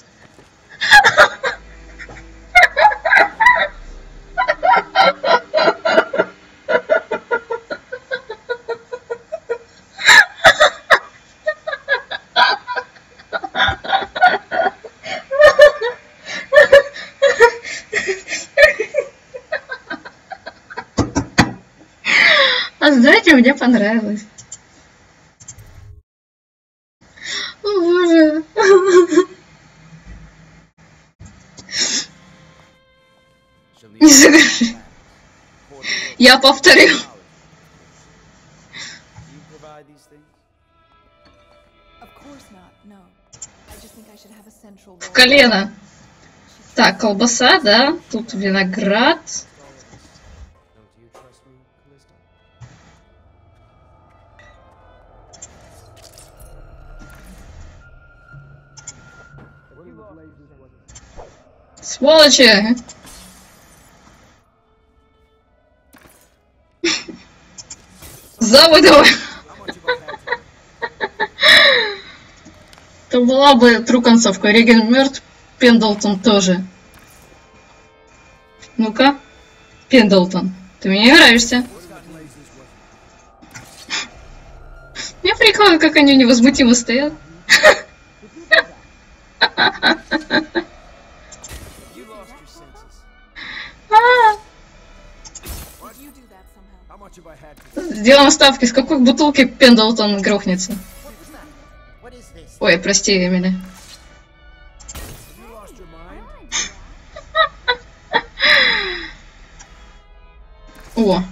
А знаете, мне понравилось. О, боже. Не загружай. Я повторю. В колено. Так, колбаса, да. Тут виноград. Сволочи! Заводила! Это была бы true концовка. Реген мертв, Пендлтон тоже. Ну-ка, Пендлтон, ты мне не нравишься. Мне прикольно, как они невозмутимо стоят. Сделаем ставки, с какой бутылки Пендлтон грохнется. Ой, прости меня. О.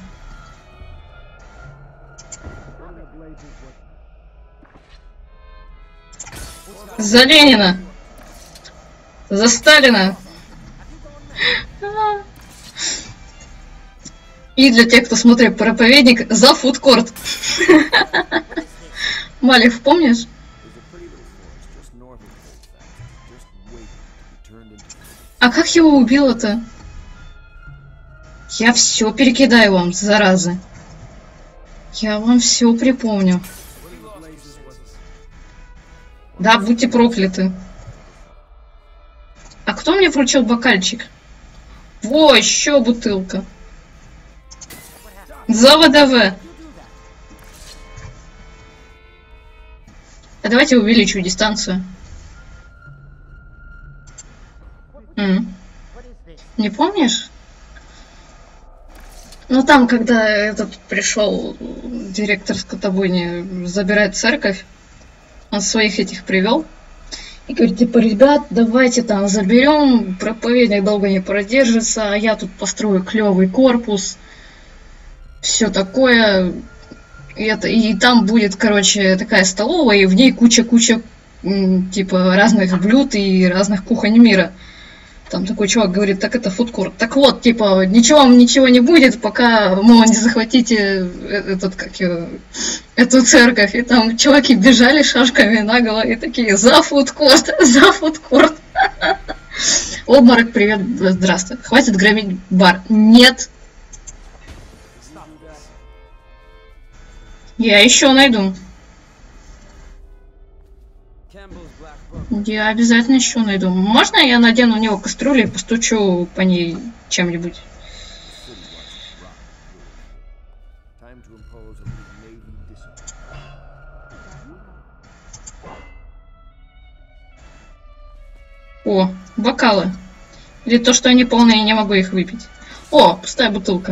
За Ленина. За Сталина. И для тех, кто смотрит «Проповедник», за фудкорт. Малев, помнишь? А как его убило-то? Я все перекидаю вам, заразы. Я вам все припомню. Да, будьте прокляты. А кто мне вручил бокальчик? Во, еще бутылка. За ВДВ. А давайте увеличу дистанцию. Не помнишь? Ну там, когда этот пришел директор скотобойни забирать церковь, он своих этих привел. И говорит, типа, ребят, давайте там заберем, проповедник долго не продержится, а я тут построю клевый корпус. Все такое. И там будет, короче, такая столовая, и в ней куча-куча типа разных блюд и разных кухонь мира. Там такой чувак говорит, так это фудкорт. Так вот, типа, ничего не будет, пока, мол, не захватите эту церковь. И там чуваки бежали шашками наголо и такие, за фудкорт, за фудкорт. Обморок, привет, здравствуй. Хватит громить бар. Нет. Я еще найду. Я обязательно еще найду. Можно я надену на него кастрюлю и постучу по ней чем-нибудь? О, бокалы. Или то, что они полные, и не могу их выпить. О, пустая бутылка.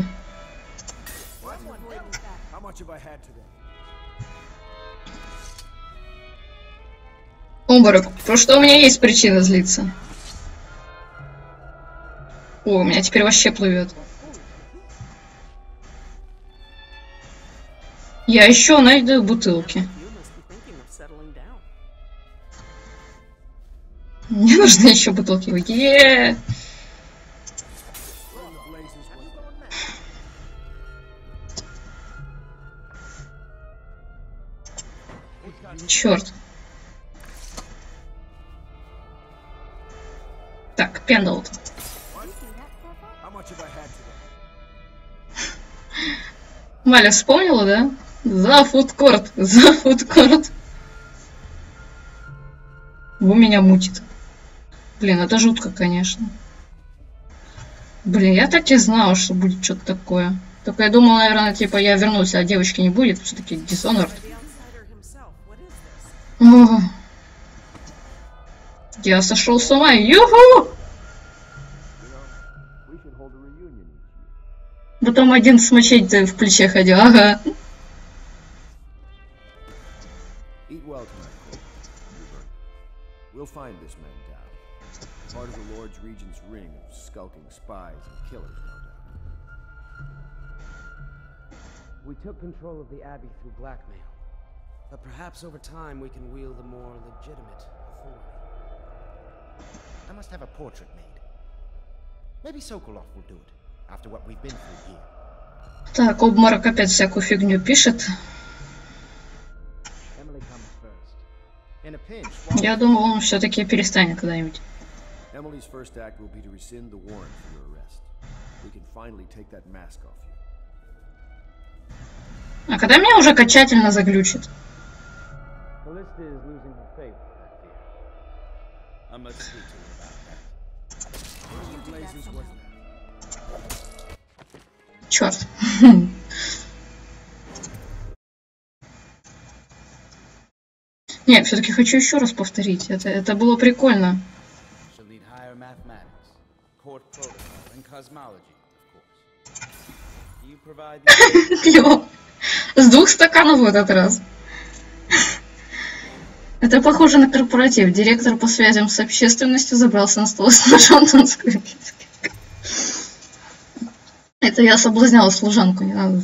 Обморок, потому что у меня есть причина злиться. О, у меня теперь вообще плывет. Я еще найду бутылки. Мне нужны еще бутылки. Е-е-е! Черт. Так, Пендлтон. Маля вспомнила, да? За фудкорт, за фудкорт. Вы меня мутит. Блин, это жутко, конечно. Блин, я так и знала, что будет что-то такое. Только я думала, наверное, типа я вернусь, а девочки не будет. Все-таки Dishonored. О, я сошел с ума. Юху! Потом один с мачете в плече ходил. Ага. We'll find this man down. Part of the Lord's Regent's ring of skulking spies and killers, no doubt. We took control of the Abbey through blackmail, but perhaps over time we can wield a more legitimate authority. I must have a portrait made. Maybe Sokolov will do it, after what we've been through here. Так, обморок опять всякую фигню пишет. Я думал, он все-таки перестанет когда-нибудь. А когда меня уже окончательно заглючит? Черт. Нет, все-таки хочу еще раз повторить. Это было прикольно. Клево. С 2 стаканов в этот раз. Это похоже на корпоратив. Директор по связям с общественностью забрался на стол с ножом танцевать. Это я соблазняла служанку, не надо.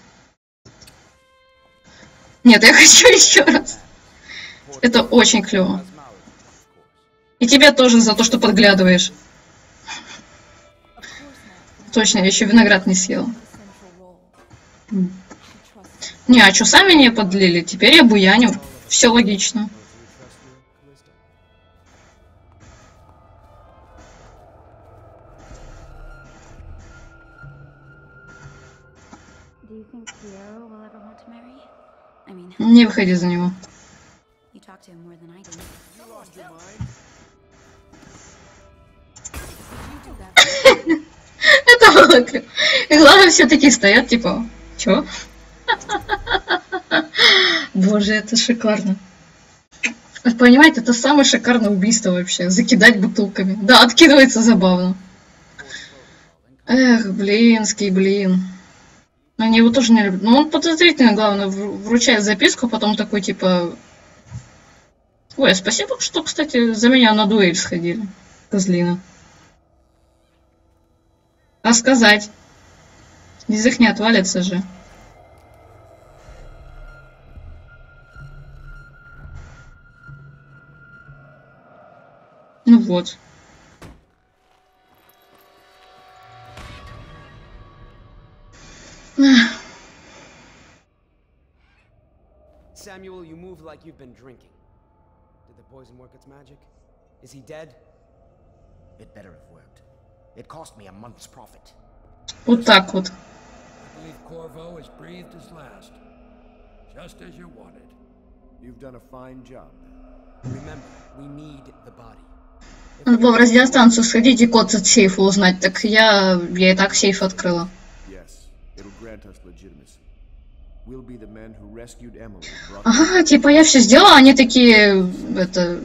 Нет, я хочу еще раз. Это очень клево. И тебе тоже за то, что подглядываешь. Точно, я еще виноград не съела. Не, а что, сами не подлили? Теперь я буяню. Все логично. Не выходи за него. Это было клево. И главное, все такие стоят, типа, чё? Боже, это шикарно. Понимаете, это самое шикарное убийство вообще. Закидать бутылками. Да, откидывается забавно. Эх, блинский, блин. Они его тоже не любят. Но он подозрительно, главное, вручает записку, потом такой, типа... Ой, спасибо, что, кстати, за меня на дуэль сходили. Козлина. А сказать? Язык не отвалится же. Ну вот. Samuel, you move like you've been drinking. Did the poison work its magic? Is he dead? It better have worked. It cost me a month's profit. Вот так вот. I believe Corvo has breathed his last. Just as you wanted. You've done a fine job. Remember, we need the body. Надо было в радиостанцию сходить и код от сейфа узнать. Так я и так сейф открыла. Ага, типа я все сделала, они такие, это...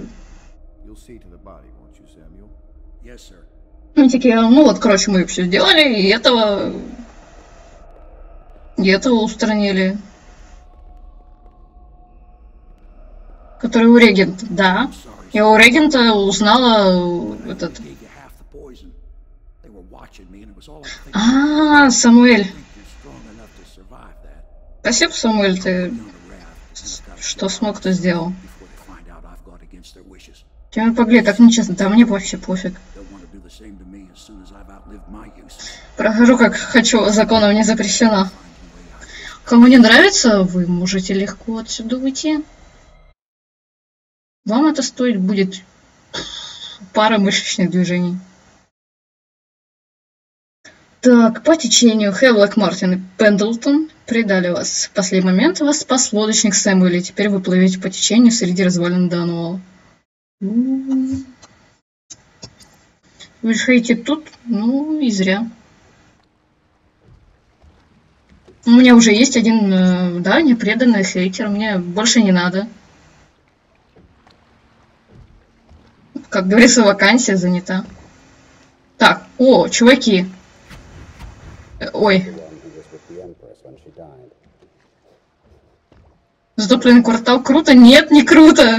Они такие, ну вот, короче, мы все сделали, и этого устранили. Который у регента, да. Я у регента узнала этот... А, Самуэль. Спасибо, Самуэль, ты что смог, то сделал. Тебе погляди, так нечестно, да мне вообще пофиг. Прохожу как хочу, законом не запрещено. Кому не нравится, вы можете легко отсюда уйти. Вам это стоит будет пара мышечных движений. Так, по течению Хевлок, Мартин и Пендлтон предали вас. В последний момент вас спас лодочник Сэмюэль, и теперь вы плывете по течению среди развалин Дануэлла. Вы решаете тут? Ну, и зря. У меня уже есть один, да, непреданный хейтер. Мне больше не надо. Как говорится, вакансия занята. Так, о, чуваки. Ой. Затопленный квартал круто? Нет, не круто.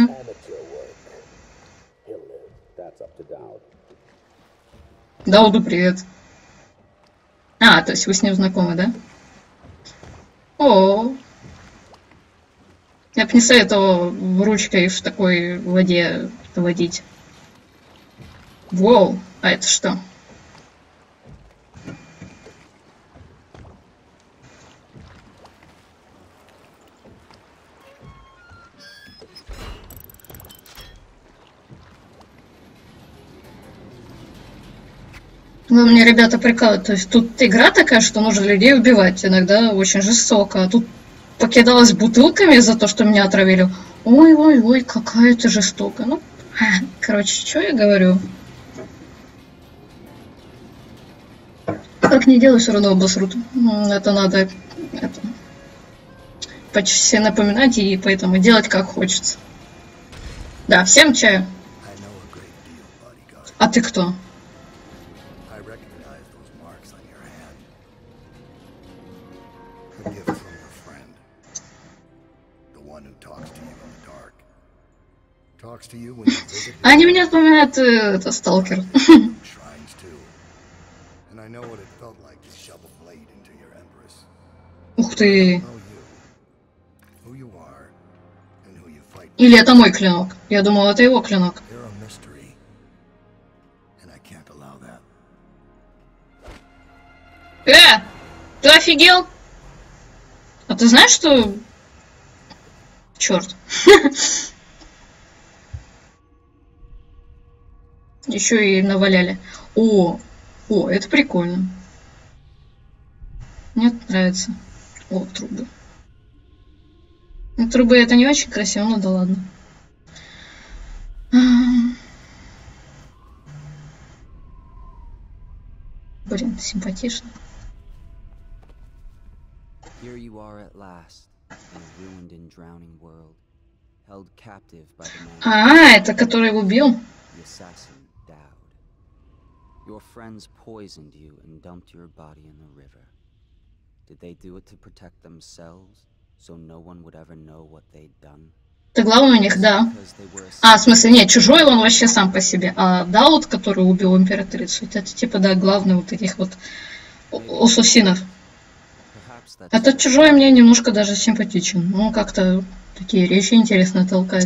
Дауду привет. А, то есть вы с ним знакомы, да? О, я бы не советовал ручкой в такой воде водить. Воу, а это что? Вы мне, ребята, прикалывают. То есть тут игра такая, что нужно людей убивать. Иногда очень жестоко. А тут покидалась бутылками за то, что меня отравили. Ой-ой-ой, какая ты жестокая. Ну, короче, что я говорю? Как не делай, все равно обосрут. Это надо почти напоминать, и поэтому делать как хочется. Да, всем чаю. А ты кто? Они меня напоминают, это сталкер. Ух ты. Или это мой клинок? Я думал, это его клинок. Ты офигел? А ты знаешь, что... Черт. Еще и наваляли. О, это прикольно. Мне нравится. О, трубы. Ну, трубы это не очень красиво, но да ладно. Блин, симпатично. Here you are at last, in a ruined and drowning world, held captive by the man. Это который убил? The assassin, Dowd. Your friends poisoned you and dumped your body in the river. Did they do it to protect themselves, so no one would ever know what they'd done? Это главный у них, да. В смысле, нет, чужой он вообще сам по себе. А Дауд, который убил императрицу, это типа, да, главный вот этих вот ассасинов. Этот чужой мне немножко даже симпатичен. Ну, как-то такие речи интересно толкает.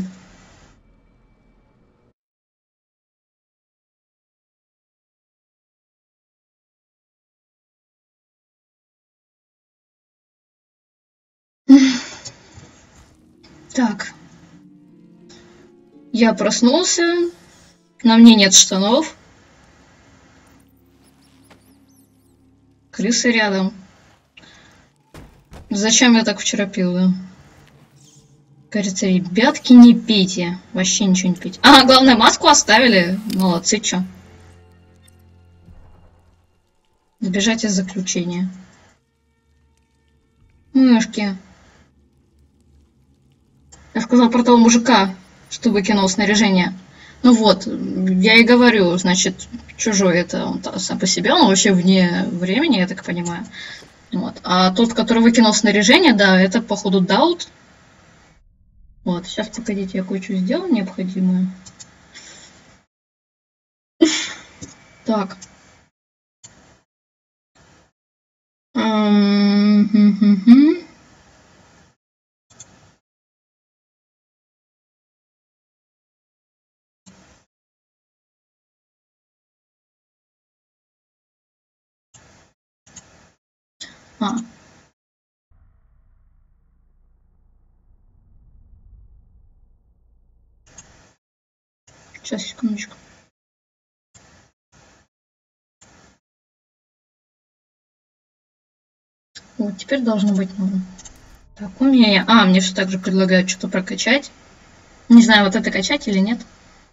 Так. Я проснулся. На мне нет штанов. Крысы рядом. Зачем я так вчера пил, да? Кажется, ребятки, не пейте. Вообще ничего не пейте. Главное, маску оставили. Молодцы, чё. Сбежать из заключения. Мышки. Я сказал про того мужика, что выкинул снаряжение. Ну вот, я и говорю, значит, чужой это он сам по себе, он вообще вне времени, я так понимаю. Вот. А тот, который выкинул снаряжение, да, это походу Дауд. Вот, сейчас, погодите, я кое-что сделаю необходимое. Так. Сейчас, секундочку. Вот, теперь должно быть норм. Так, умение. А, мне все так же предлагают что-то прокачать. Не знаю, вот это качать или нет.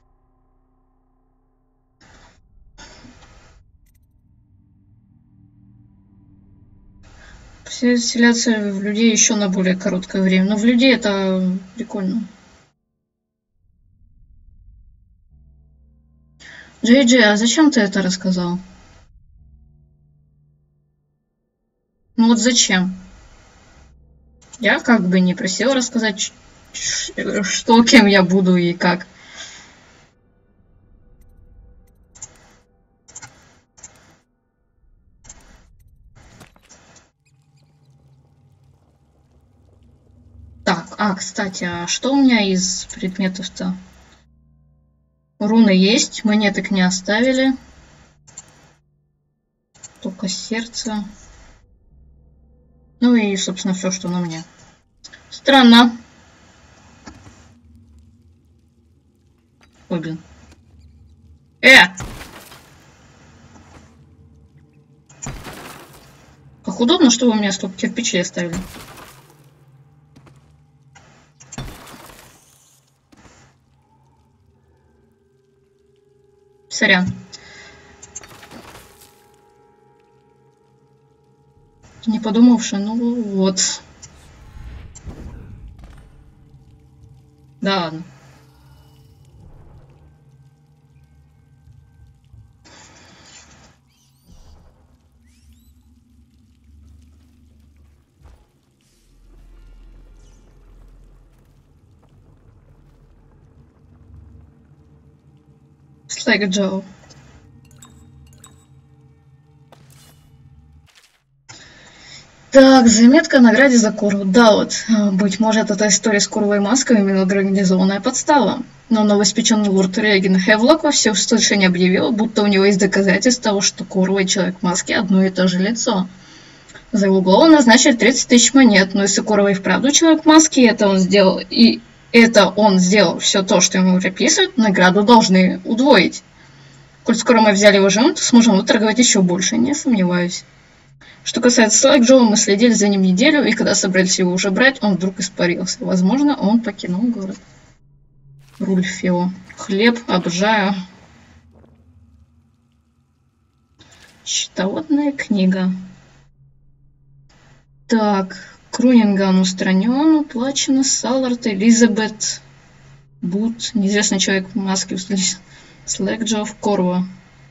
Все селятся в людей еще на более короткое время. Но в людей это прикольно. Джей, а зачем ты это рассказал? Ну вот зачем? Я как бы не просила рассказать, что, кем я буду и как. Так, кстати, а что у меня из предметов-то? Руны есть, монеток не оставили. Только сердце. Ну и, собственно, все, что на мне. Странно. Ой, блин. Как удобно, что вы мне столько кирпичей оставили. Сорян. Не подумавши, ну вот. Да ладно. Слайк Джо. Так, заметка о награде за Корву. Да, вот, быть может, эта история с Корвой и маской именно организованная подстава. Но новоиспеченный лорд Регин Хевлок во всеуслышание объявил, будто у него есть доказательства того, что Корва и Человек-маски одно и то же лицо. За его голову назначили 30 тысяч монет, но если Корва и вправду Человек-маски, это он сделал все то, что ему приписывают, награду должны удвоить. Коль скоро мы взяли его жену, то сможем выторговать еще больше, не сомневаюсь. Что касается Слайк Джо, мы следили за ним неделю, и когда собрались его уже брать, он вдруг испарился. Возможно, он покинул город. Рульфио. Хлеб, обожаю. Счетоводная книга. Так, Крунинган устранен, уплачено, Саллард, Элизабет, Бут, неизвестный человек в маске, Слайк Джо в Корво.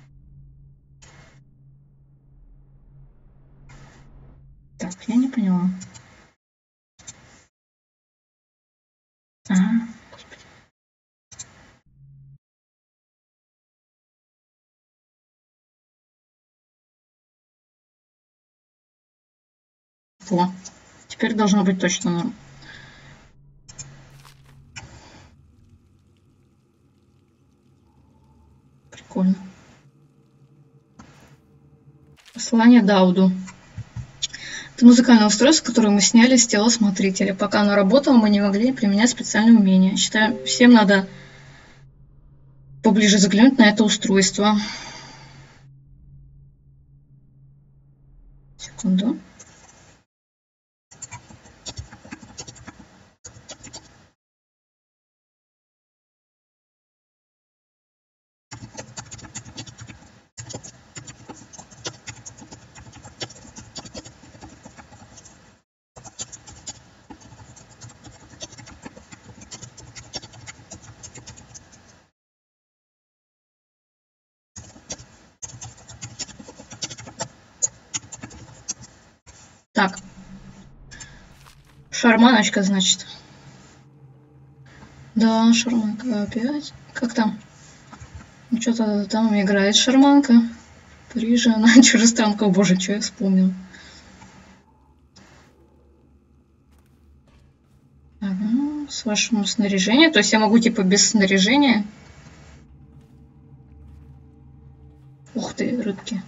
Так, я не поняла. Ага. Во. Теперь должно быть точно норм. Прикольно. Послание Дауду. Это музыкальное устройство, которое мы сняли с тела смотрителя. Пока оно работало, мы не могли применять специальные умения. Считаю, всем надо поближе заглянуть на это устройство. Секунду. Так. Шарманочка, значит. Да, шарманка опять. Как там? Ну, что-то там играет шарманка. В Париже она чужестранка. О боже, что я вспомнил. Ага, с вашим снаряжением. То есть я могу типа без снаряжения. Ух ты, рыбки.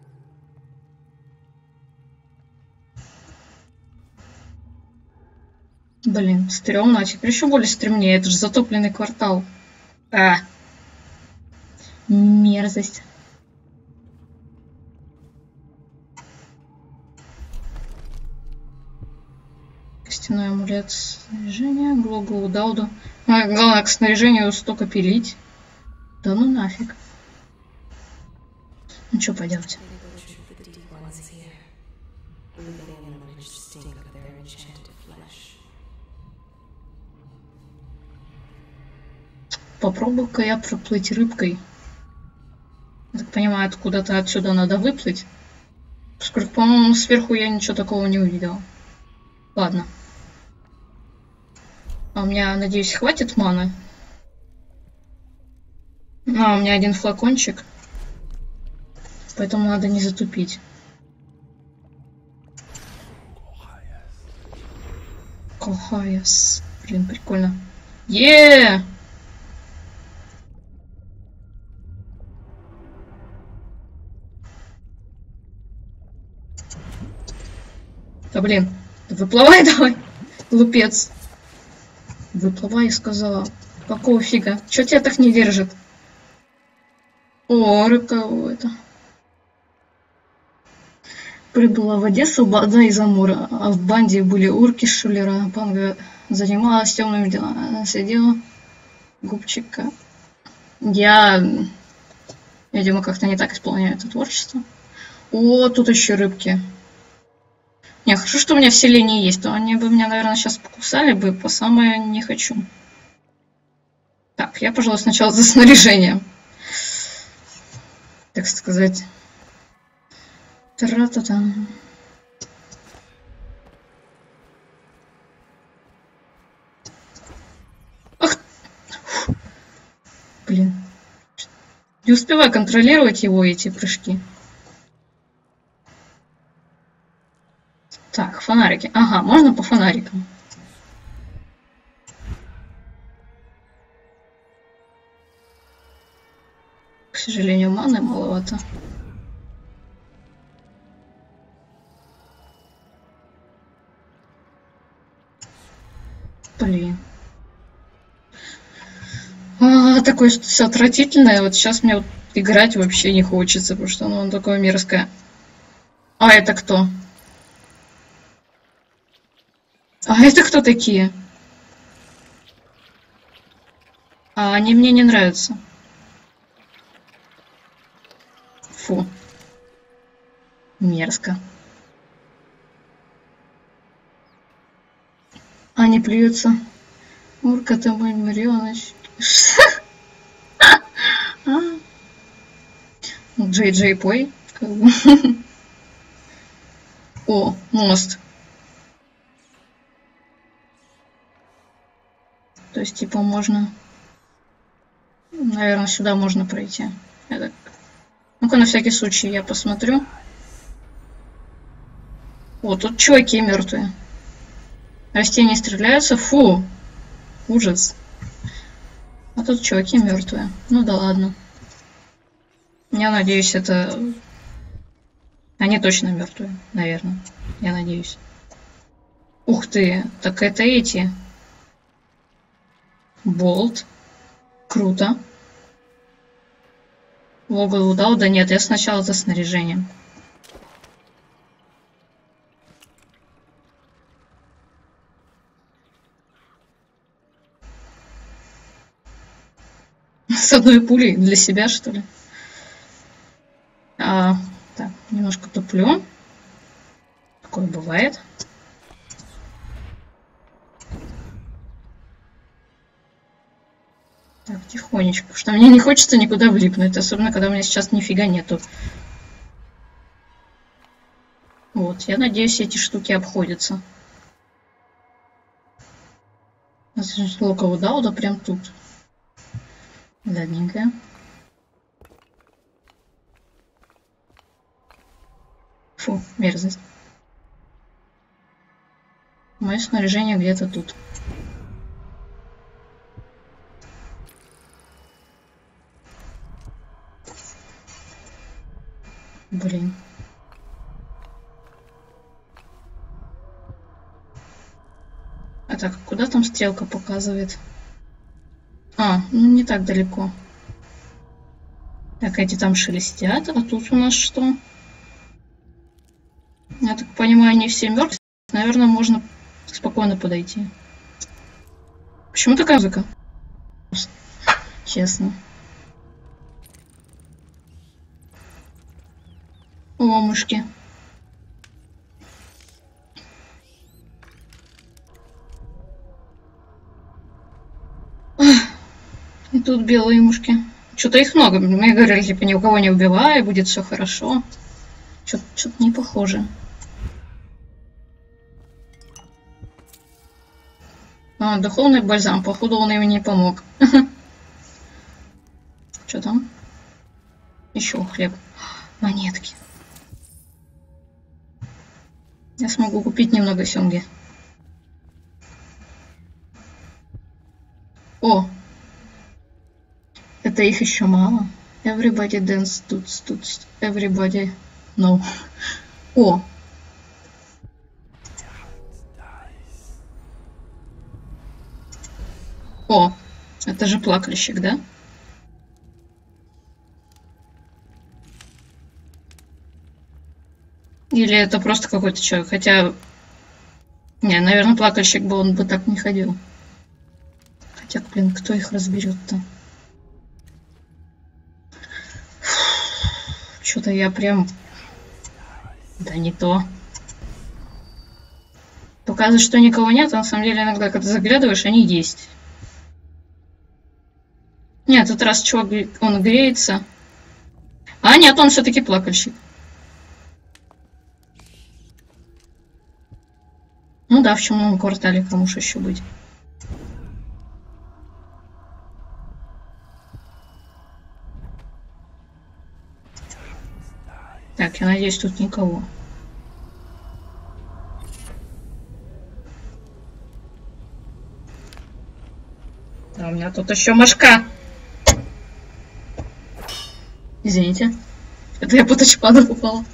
Блин, стрёмно, а теперь еще более стремнее. Это же затопленный квартал. Мерзость. Стеной амулет, снаряжение, Глогу, Дауду. Главное, к снаряжению столько пилить. Да ну нафиг. Ну что поделать? Попробую-ка я проплыть рыбкой. Я так понимаю, откуда-то отсюда надо выплыть. Поскольку, по-моему, сверху я ничего такого не увидела. Ладно. А у меня, надеюсь, хватит маны? А, у меня один флакончик. Поэтому надо не затупить. Кохаяс. Блин, прикольно. Еее! Да блин, выплывай давай, глупец. Выплывай, сказала. Какого фига? Чё тебя так не держит? О, рыбка это. Прибыла в Одессу банда из Амура, а в банде были урки, шулера. Банга занималась темными делами. Сидела губчика. Я, видимо, как-то не так исполняю это творчество. О, тут еще рыбки. Не, хорошо, что у меня в селении есть, то они бы меня, наверное, сейчас покусали бы, по самое не хочу. Так, я, пожалуй, сначала за снаряжением. Так сказать. Тра-та-там. Ах! Блин. Не успеваю контролировать его, эти прыжки. Так, фонарики. Ага, можно по фонарикам. К сожалению, маны маловато. Блин. Такое все отвратительное. Вот сейчас мне вот играть вообще не хочется, потому что оно такое мерзкое. А это кто? А это кто такие? А они мне не нравятся. Фу. Мерзко. Они плюются. Мурка, ты мой Марионыч. Джей Пой. О, мост. То есть, типа, можно... Наверное, сюда можно пройти. Ну-ка, на всякий случай я посмотрю. О, тут чуваки мертвые. Растения стреляются. Фу! Ужас. А тут чуваки мертвые. Ну да ладно. Я надеюсь, это... Они точно мертвые, наверное. Я надеюсь. Ух ты! Так это эти... Болт. Круто. Лого удал? Да нет, я сначала за снаряжением. С одной пулей для себя, что ли? Так, немножко туплю. Такое бывает. Так, тихонечко, потому что мне не хочется никуда влипнуть, особенно когда у меня сейчас нифига нету. Вот, я надеюсь, эти штуки обходятся. Локового дауда прям тут. Ладненько. Фу, мерзость. Мое снаряжение где-то тут. Блин. А так, куда там стрелка показывает? А, ну не так далеко. Так, эти там шелестят, а тут у нас что? Я так понимаю, они все мертвые. Наверное, можно спокойно подойти. Почему такая музыка? Честно. О, мышки. И тут белые мушки. Что-то их много. Мне говорили, типа, ни у кого не убивай, будет все хорошо. Что-то не похоже. А, духовный бальзам. Походу, он им не помог. Что там? Еще хлеб. Монетки. Я смогу купить немного сёнги. О! Это их еще мало. Everybody dance, тут, everybody no. О! О! Это же плакальщик, да? Или это просто какой-то человек? Хотя... Не, наверное, плакальщик бы, он бы так не ходил. Хотя, блин, кто их разберет-то? Что-то я прям... Да не то. Показывает, что никого нет, а на самом деле иногда, когда заглядываешь, они есть. Нет, этот раз чувак, он греется. А нет, он все-таки плакальщик. Ну да, в темном квартале кому же еще быть. Так, я надеюсь, тут никого. А у меня тут еще мошка. Извините. Это я по тачпаду попала.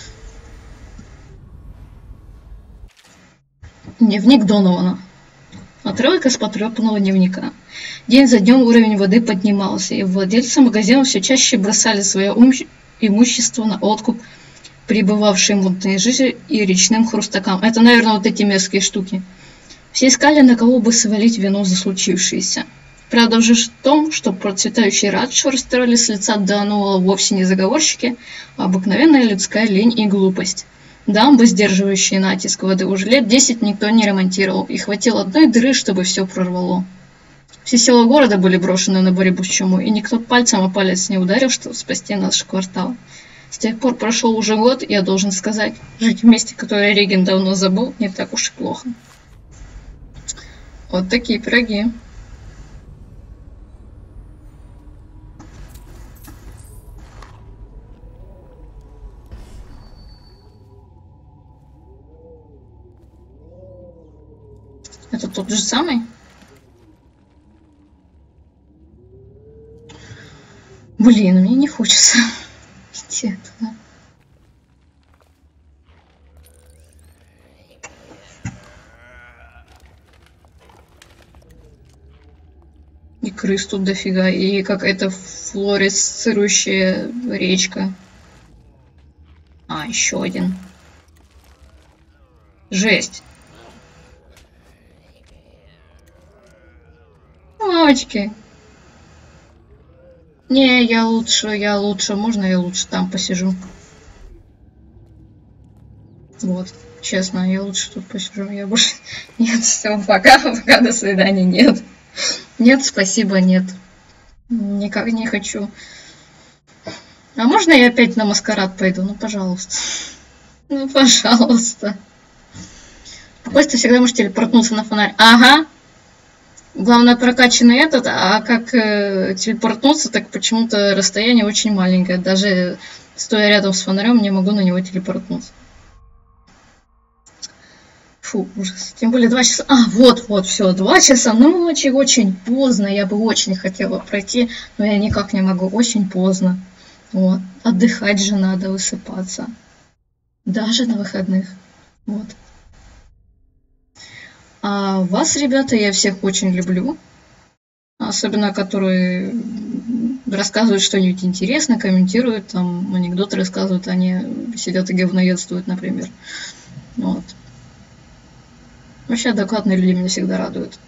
Дневник Донована. Отрывок из потрепанного дневника. День за днем уровень воды поднимался, и владельцы магазинов все чаще бросали свое имущество на откуп прибывавшей мутной жизни и речным хрустакам. Это, наверное, вот эти мерзкие штуки. Все искали, на кого бы свалить вину за случившееся. Правда же в том, что процветающий Радж расстроили с лица Дануэлла вовсе не заговорщики, а обыкновенная людская лень и глупость. Дамбы, сдерживающие натиск воды, уже лет 10 никто не ремонтировал, и хватило одной дыры, чтобы все прорвало. Все села города были брошены на борьбу с чумой, и никто пальцем о палец не ударил, чтобы спасти наш квартал. С тех пор прошел уже год, и я должен сказать, жить в месте, которое Реген давно забыл, не так уж и плохо. Вот такие пироги. Это тот же самый? Блин, мне не хочется идти туда. И крыс тут дофига, и какая-то флуоресцирующая речка. А, еще один. Жесть. Мамочки. Не, я лучше. Можно я лучше там посижу? Вот, честно, я лучше тут посижу. Я больше... Нет, все, пока, до свидания, нет. Нет, спасибо, нет. Никак не хочу. А можно я опять на маскарад пойду? Ну, пожалуйста. Ну, пожалуйста. Костя всегда может телепортнуться на фонарь. Ага. Главное, прокачанный этот, а как телепортнуться, так почему-то расстояние очень маленькое. Даже стоя рядом с фонарем, не могу на него телепортнуться. Фу, ужас. Тем более 2 часа. А, вот, все, 2 часа ночи, очень поздно. Я бы очень хотела пройти, но я никак не могу. Очень поздно. Вот. Отдыхать же надо, высыпаться. Даже на выходных. Вот. А вас, ребята, я всех очень люблю. Особенно, которые рассказывают что-нибудь интересное, комментируют, там, анекдоты рассказывают, они сидят и говноедствуют, например. Вот. Вообще адекватные люди меня всегда радуют.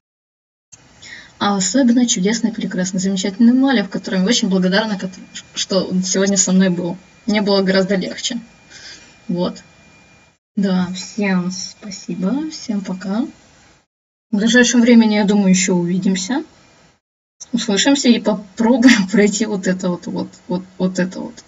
А особенно чудесный, прекрасный, замечательный Малев, которому очень благодарна, что он сегодня со мной был. Мне было гораздо легче. Вот. Да, всем спасибо, всем пока. В ближайшем времени, я думаю, еще увидимся. Услышимся и попробуем пройти вот это вот это вот.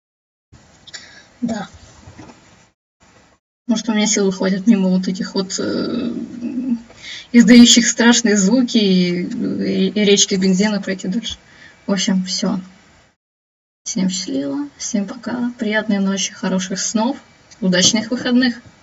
Да. Может, у меня силы хватит мимо вот этих вот издающих страшные звуки и речки бензина пройти дальше. В общем, все. Всем счастливо, всем пока, приятной ночи, хороших снов, удачных выходных.